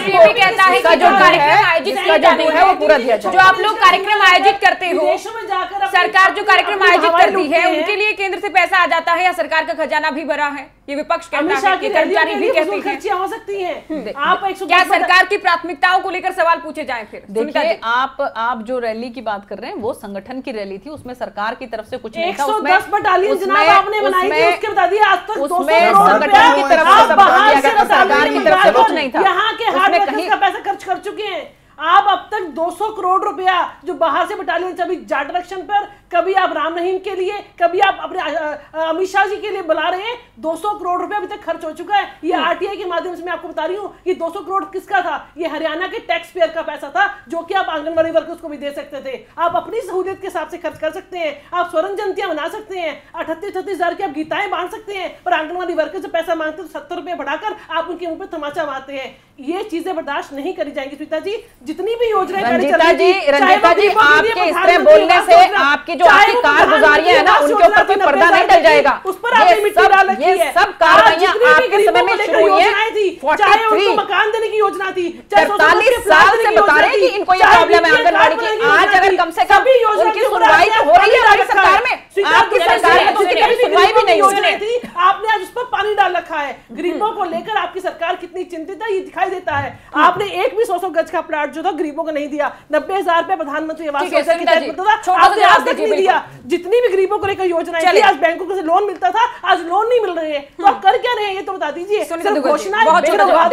जो आप लोग कार्यक्रम आयोजित करते हो, सरकार जो कार्यक्रम आयोजित करती है उनके लिए केंद्र से पैसा आ जाता है या सरकार का खजाना भी भरा है? ये विपक्ष कहता है कि कर्मचारी भी कहते हैं हो सकती हैं। आप क्या सरकार की प्राथमिकताओं को लेकर सवाल पूछे जाएं? फिर देखिए, आप आप जो रैली की बात कर रहे हैं वो संगठन की रैली थी, उसमें सरकार की तरफ से कुछ नहीं था। उसमें एक सौ दस बटालियन जनाब आपने बनाई थी, उसके बता दिए आज तक उसमें संगठन की तरफ से सपोर्ट किया गया, सरकार की तरफ से कुछ नहीं था। यहाँ के हार्ड वर्कर्स का पैसा खर्च कर चुके हैं आप। अब तक दो सौ करोड़ रुपया जो बाहर से बटालियन, कभी जाट आरक्षण पर, कभी आप राम रहीम के लिए, कभी आप अपने अमित शाह जी के लिए बुला रहे हैं, दो सौ करोड़ रुपया अभी तक खर्च हो चुका है। ये आरटीआई के माध्यम से मैं आपको बता रही हूँ कि दो सौ करोड़ किसका था? ये हरियाणा के टैक्स पेयर का पैसा था, जो कि आप आंगनबाड़ी वर्कर्स को भी दे सकते थे। आप अपनी सहूलियत के हिसाब से खर्च कर सकते हैं, आप स्वर्ण जयंतियां बना सकते हैं, अठतीस अठतीस हजार की आप गीताएं बांट सकते हैं, पर आंगनबाड़ी वर्कर से पैसा मांगते तो सत्तर रुपए बढ़ाकर आप उनके मुंह पे तमाचा मारते हैं। ये चीजें बर्दाश्त नहीं करी जाएंगी स्मिता जी। जितनी भी योजनाएं रंजीता जी, रंजीता जी आपके इस तरह बोलने से आपकी जो आपकी कारगुजारियां है ना उनके ऊपर कोई पर्दा नहीं डल जाएगा। उस पर आपने मिट्टी डाल रखी है। ये सब कार्रवाइयां आपके समय में शुरू हुई हैं। चाहे उनको मकान देने की योजना थी, पैंतालीस साल से बता रहे हैं कि इनको ये प्रॉब्लम है आंगनबाड़ी की। आज अगर कम से कम उनकी सुनवाई तो हो रही है हमारी सरकार में, आपकी सरकार में तो उनकी कभी सुनवाई भी नहीं हो रही है। आपने आज उस पर पानी डाल रखा रखा है। गरीबों को लेकर आपकी सरकार कितनी चिंतित है ये दिखाई देता है। आपने एक भी सौ सौ गज का प्लाट जो था गरीबों को नहीं दिया। नब्बे हजार रुपए प्रधानमंत्री आवास योजना के तहत मिलता था, आपने आज तक नहीं दिया। जितनी भी गरीबों को लेकर योजनाएं थी, आज बैंकों से लोन मिलता था, आज लोन नहीं मिल रहे हैं। तो आप कर क्या रहे हैं ये तो बता दीजिए। घोषणा बहुत छोटा जवाब,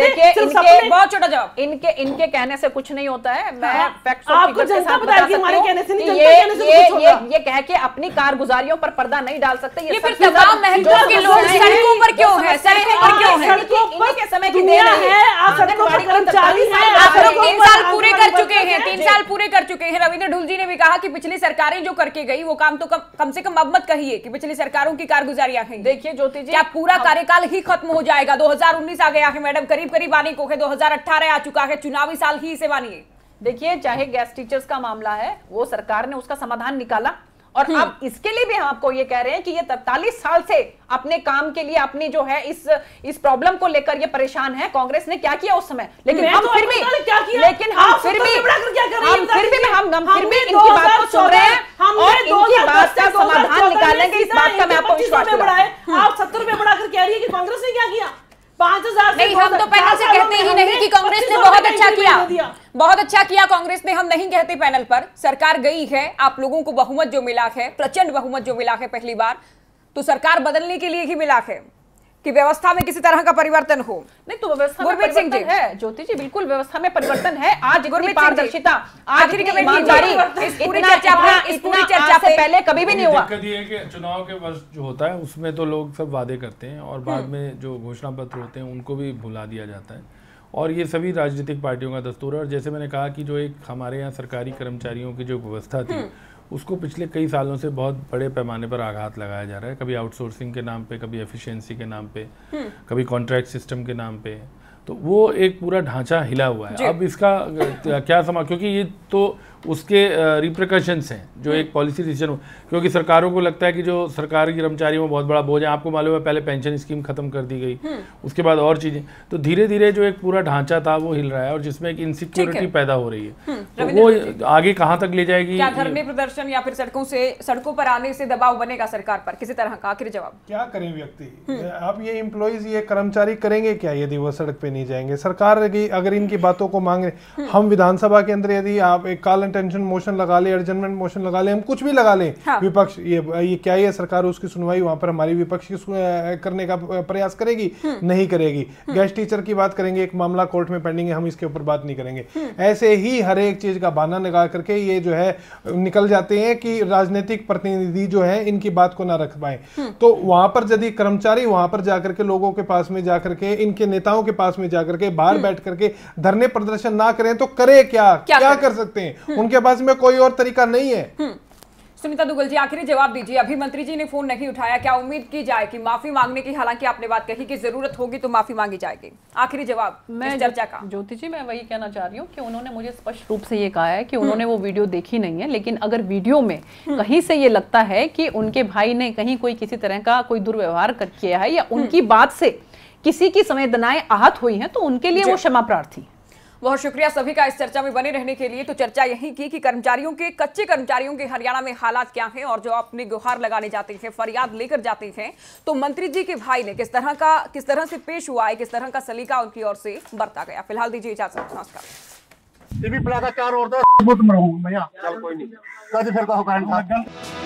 इनके इनके कहने से कुछ नहीं होता है। मैं आपको जनता बताएगी हमारे कहने से नहीं, ये ये ये ये कह के अपनी कारगुजारियों पर पर्दा नहीं डाल सकते। ये फिर तमाम महंगाई के लोग सड़कों पर क्यों हैं? सड़कों पर क्यों हैं? इनके समय की देन है। आप सड़कों पर कर्मचारी हैं, आप लोग तीन साल पूरे कर चुके हैं, तीन साल पूरे कर चुके हैं। रविंद्र ढुल जी ने भी कहा कि पिछली सरकारें जो करके गई वो काम तो कम, कम से कम अब मत कहिए कि पिछली सरकारों की कारगुजारियां हैं। देखिए ज्योति जी, क्या पूरा कार्यकाल ही खत्म हो जाएगा? दो हज़ार उन्नीस आ गया है मैडम, करीब करीब आने को है, दो हज़ार अठारह आ चुका है, चुनावी साल ही इसे मानिए। देखिए चाहे गैस टीचर्स का मामला है, वो सरकार ने उसका समाधान निकाला और अब इसके लिए भी हम आपको ये कह रहे हैं कि ये तैंतालीस साल से अपने काम के लिए अपनी जो है इस इस प्रॉब्लम को लेकर ये परेशान है। कांग्रेस ने क्या किया उस समय, लेकिन हम फिर भी लेकिन हम फिर भी हम फिर भी हम हम फिर भी इनकी बात को सुन रहे हैं और इनकी बात का समाधान निकालेंगे। इस बात का मैं आपको विश्वास दिलाता हूं। आप सत्तर रुपए बढ़ाकर कह रही है कि कांग्रेस ने क्या किया? पांच हजार नहीं, हम तो पहले से कहते ही नहीं कि कांग्रेस ने बहुत अच्छा किया, बहुत अच्छा किया कांग्रेस ने, हम नहीं कहते पैनल पर। सरकार गई है, आप लोगों को बहुमत जो मिला है, प्रचंड बहुमत जो मिला है पहली बार, तो सरकार बदलने के लिए ही मिला है कि व्यवस्था में किसी तरह का परिवर्तन हो। नहीं तो व्यवस्था में परिवर्तन है ज्योति जी, बिल्कुल व्यवस्था में परिवर्तन है। आज इतनी पारदर्शिता, आज इतनी ईमानदारी, इतना चर्चा इस पूरी चर्चा से पहले कभी भी नहीं हुआ। दिक्कत ये है कि चुनाव के वर्ष जो होता है उसमें तो लोग सब वादे करते हैं और बाद में जो घोषणा पत्र होते हैं उनको भी भुला दिया जाता है और ये सभी राजनीतिक पार्टियों का दस्तूर है। और जैसे मैंने कहा कि जो एक हमारे यहाँ सरकारी कर्मचारियों की जो व्यवस्था थी उसको पिछले कई सालों से बहुत बड़े पैमाने पर आघात लगाया जा रहा है। कभी आउटसोर्सिंग के नाम पे, कभी एफिशिएंसी के नाम पे, कभी कॉन्ट्रैक्ट सिस्टम के नाम पे, तो वो एक पूरा ढांचा हिला हुआ है। अब इसका क्या समा, क्योंकि ये तो उसके रिप्रिकॉशंस हैं जो एक पॉलिसी डिसीजन हो, क्योंकि सरकारों को लगता है कि जो सरकारी कर्मचारियों में बहुत बड़ा बोझ है। आपको मालूम है पहले पेंशन स्कीम खत्म कर दी गई, उसके बाद और चीजें, तो धीरे धीरे जो एक पूरा ढांचा था वो हिल रहा है और जिसमें एक इनसिक्योरिटी पैदा हो रही है। तो वो आगे कहाँ तक ले जाएगी? क्या धरने प्रदर्शन या फिर सड़कों से सड़कों पर आने से दबाव बनेगा सरकार पर किसी तरह का? आखिरी जवाब क्या करें व्यक्ति? आप ये एम्प्लॉइज, ये कर्मचारी करेंगे क्या यदि वो सड़क पे नहीं जाएंगे? सरकार की अगर इनकी बातों को मांग रहे, हम विधानसभा के अंदर यदि आप एक कॉल इंटेंशन मोशन लगा ले, एडजर्नमेंट मोशन लगा ले, हम कुछ भी लगा लें, हाँ। विपक्ष ये ये क्या है, सरकार उसकी सुनवाई वहां पर हमारी विपक्ष की करने का प्रयास करेगी? नहीं करेगी। गैस टीचर की बात करेंगे, एक मामला कोर्ट में पेंडिंग है, हम इसके ऊपर बात नहीं करेंगे। ऐसे ही हर एक चीज का बहाना लगा करके ये जो है निकल जाते हैं कि राजनीतिक प्रतिनिधि जो है इनकी बात को ना रख पाए। तो वहां पर यदि कर्मचारी वहां पर जाकर के लोगों के पास में जाकर के, इनके नेताओं के पास में जाकर के बाहर बैठ करके धरने प्रदर्शन ना करें तो करे क्या? क्या, क्या कर सकते हैं? उनके पास में कोई और तरीका नहीं है। सुनीता दुग्गल जी, आखिरी जवाब दीजिए। अभी मंत्री जी ने फोन नहीं उठाया, क्या उम्मीद की जाए कि माफी मांगने की, हालांकि आपने बात कही कि जरूरत होगी तो माफी मांगी जाएगी, आखिरी जवाब मैं चर्चा का? ज्योति जी, मैं वही कहना चाह रही हूँ कि उन्होंने मुझे स्पष्ट रूप से ये कहा है कि उन्होंने वो वीडियो देखी नहीं है, लेकिन अगर वीडियो में कहीं से ये लगता है कि उनके भाई ने कहीं कोई किसी तरह का कोई दुर्व्यवहार किया है या उनकी बात से किसी की संवेदनाएं आहत हुई हैं, तो उनके लिए वो क्षमा प्रार्थी। बहुत शुक्रिया सभी का इस चर्चा में बने रहने के लिए। तो चर्चा यही की कि कर्मचारियों के, कच्चे कर्मचारियों के हरियाणा में हालात क्या हैं और जो अपने गुहार लगाने जाते हैं, फरियाद लेकर जाते हैं, तो मंत्री जी के भाई ने किस तरह का किस तरह से पेश हुआ है, किस तरह का सलीका उनकी ओर से बरता गया। फिलहाल दीजिए इजाजत, नमस्कार। ये भी प्लाका चार और दो भैया, चल कोई नहीं, कभी फिर कहो कारण था।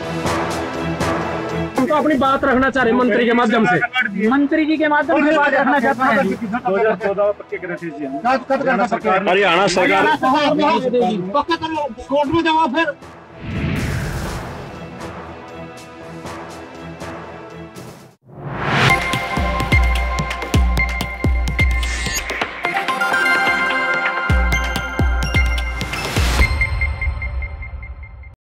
हम तो अपनी बात रखना चाह रहे हैं मंत्री के माध्यम से, मंत्री जी के माध्यम से बात रखना चाहते हैं। दो हजार चौदह के हरियाणा सरकार हरियाणा सरकार कोर्ट में जाओ फिर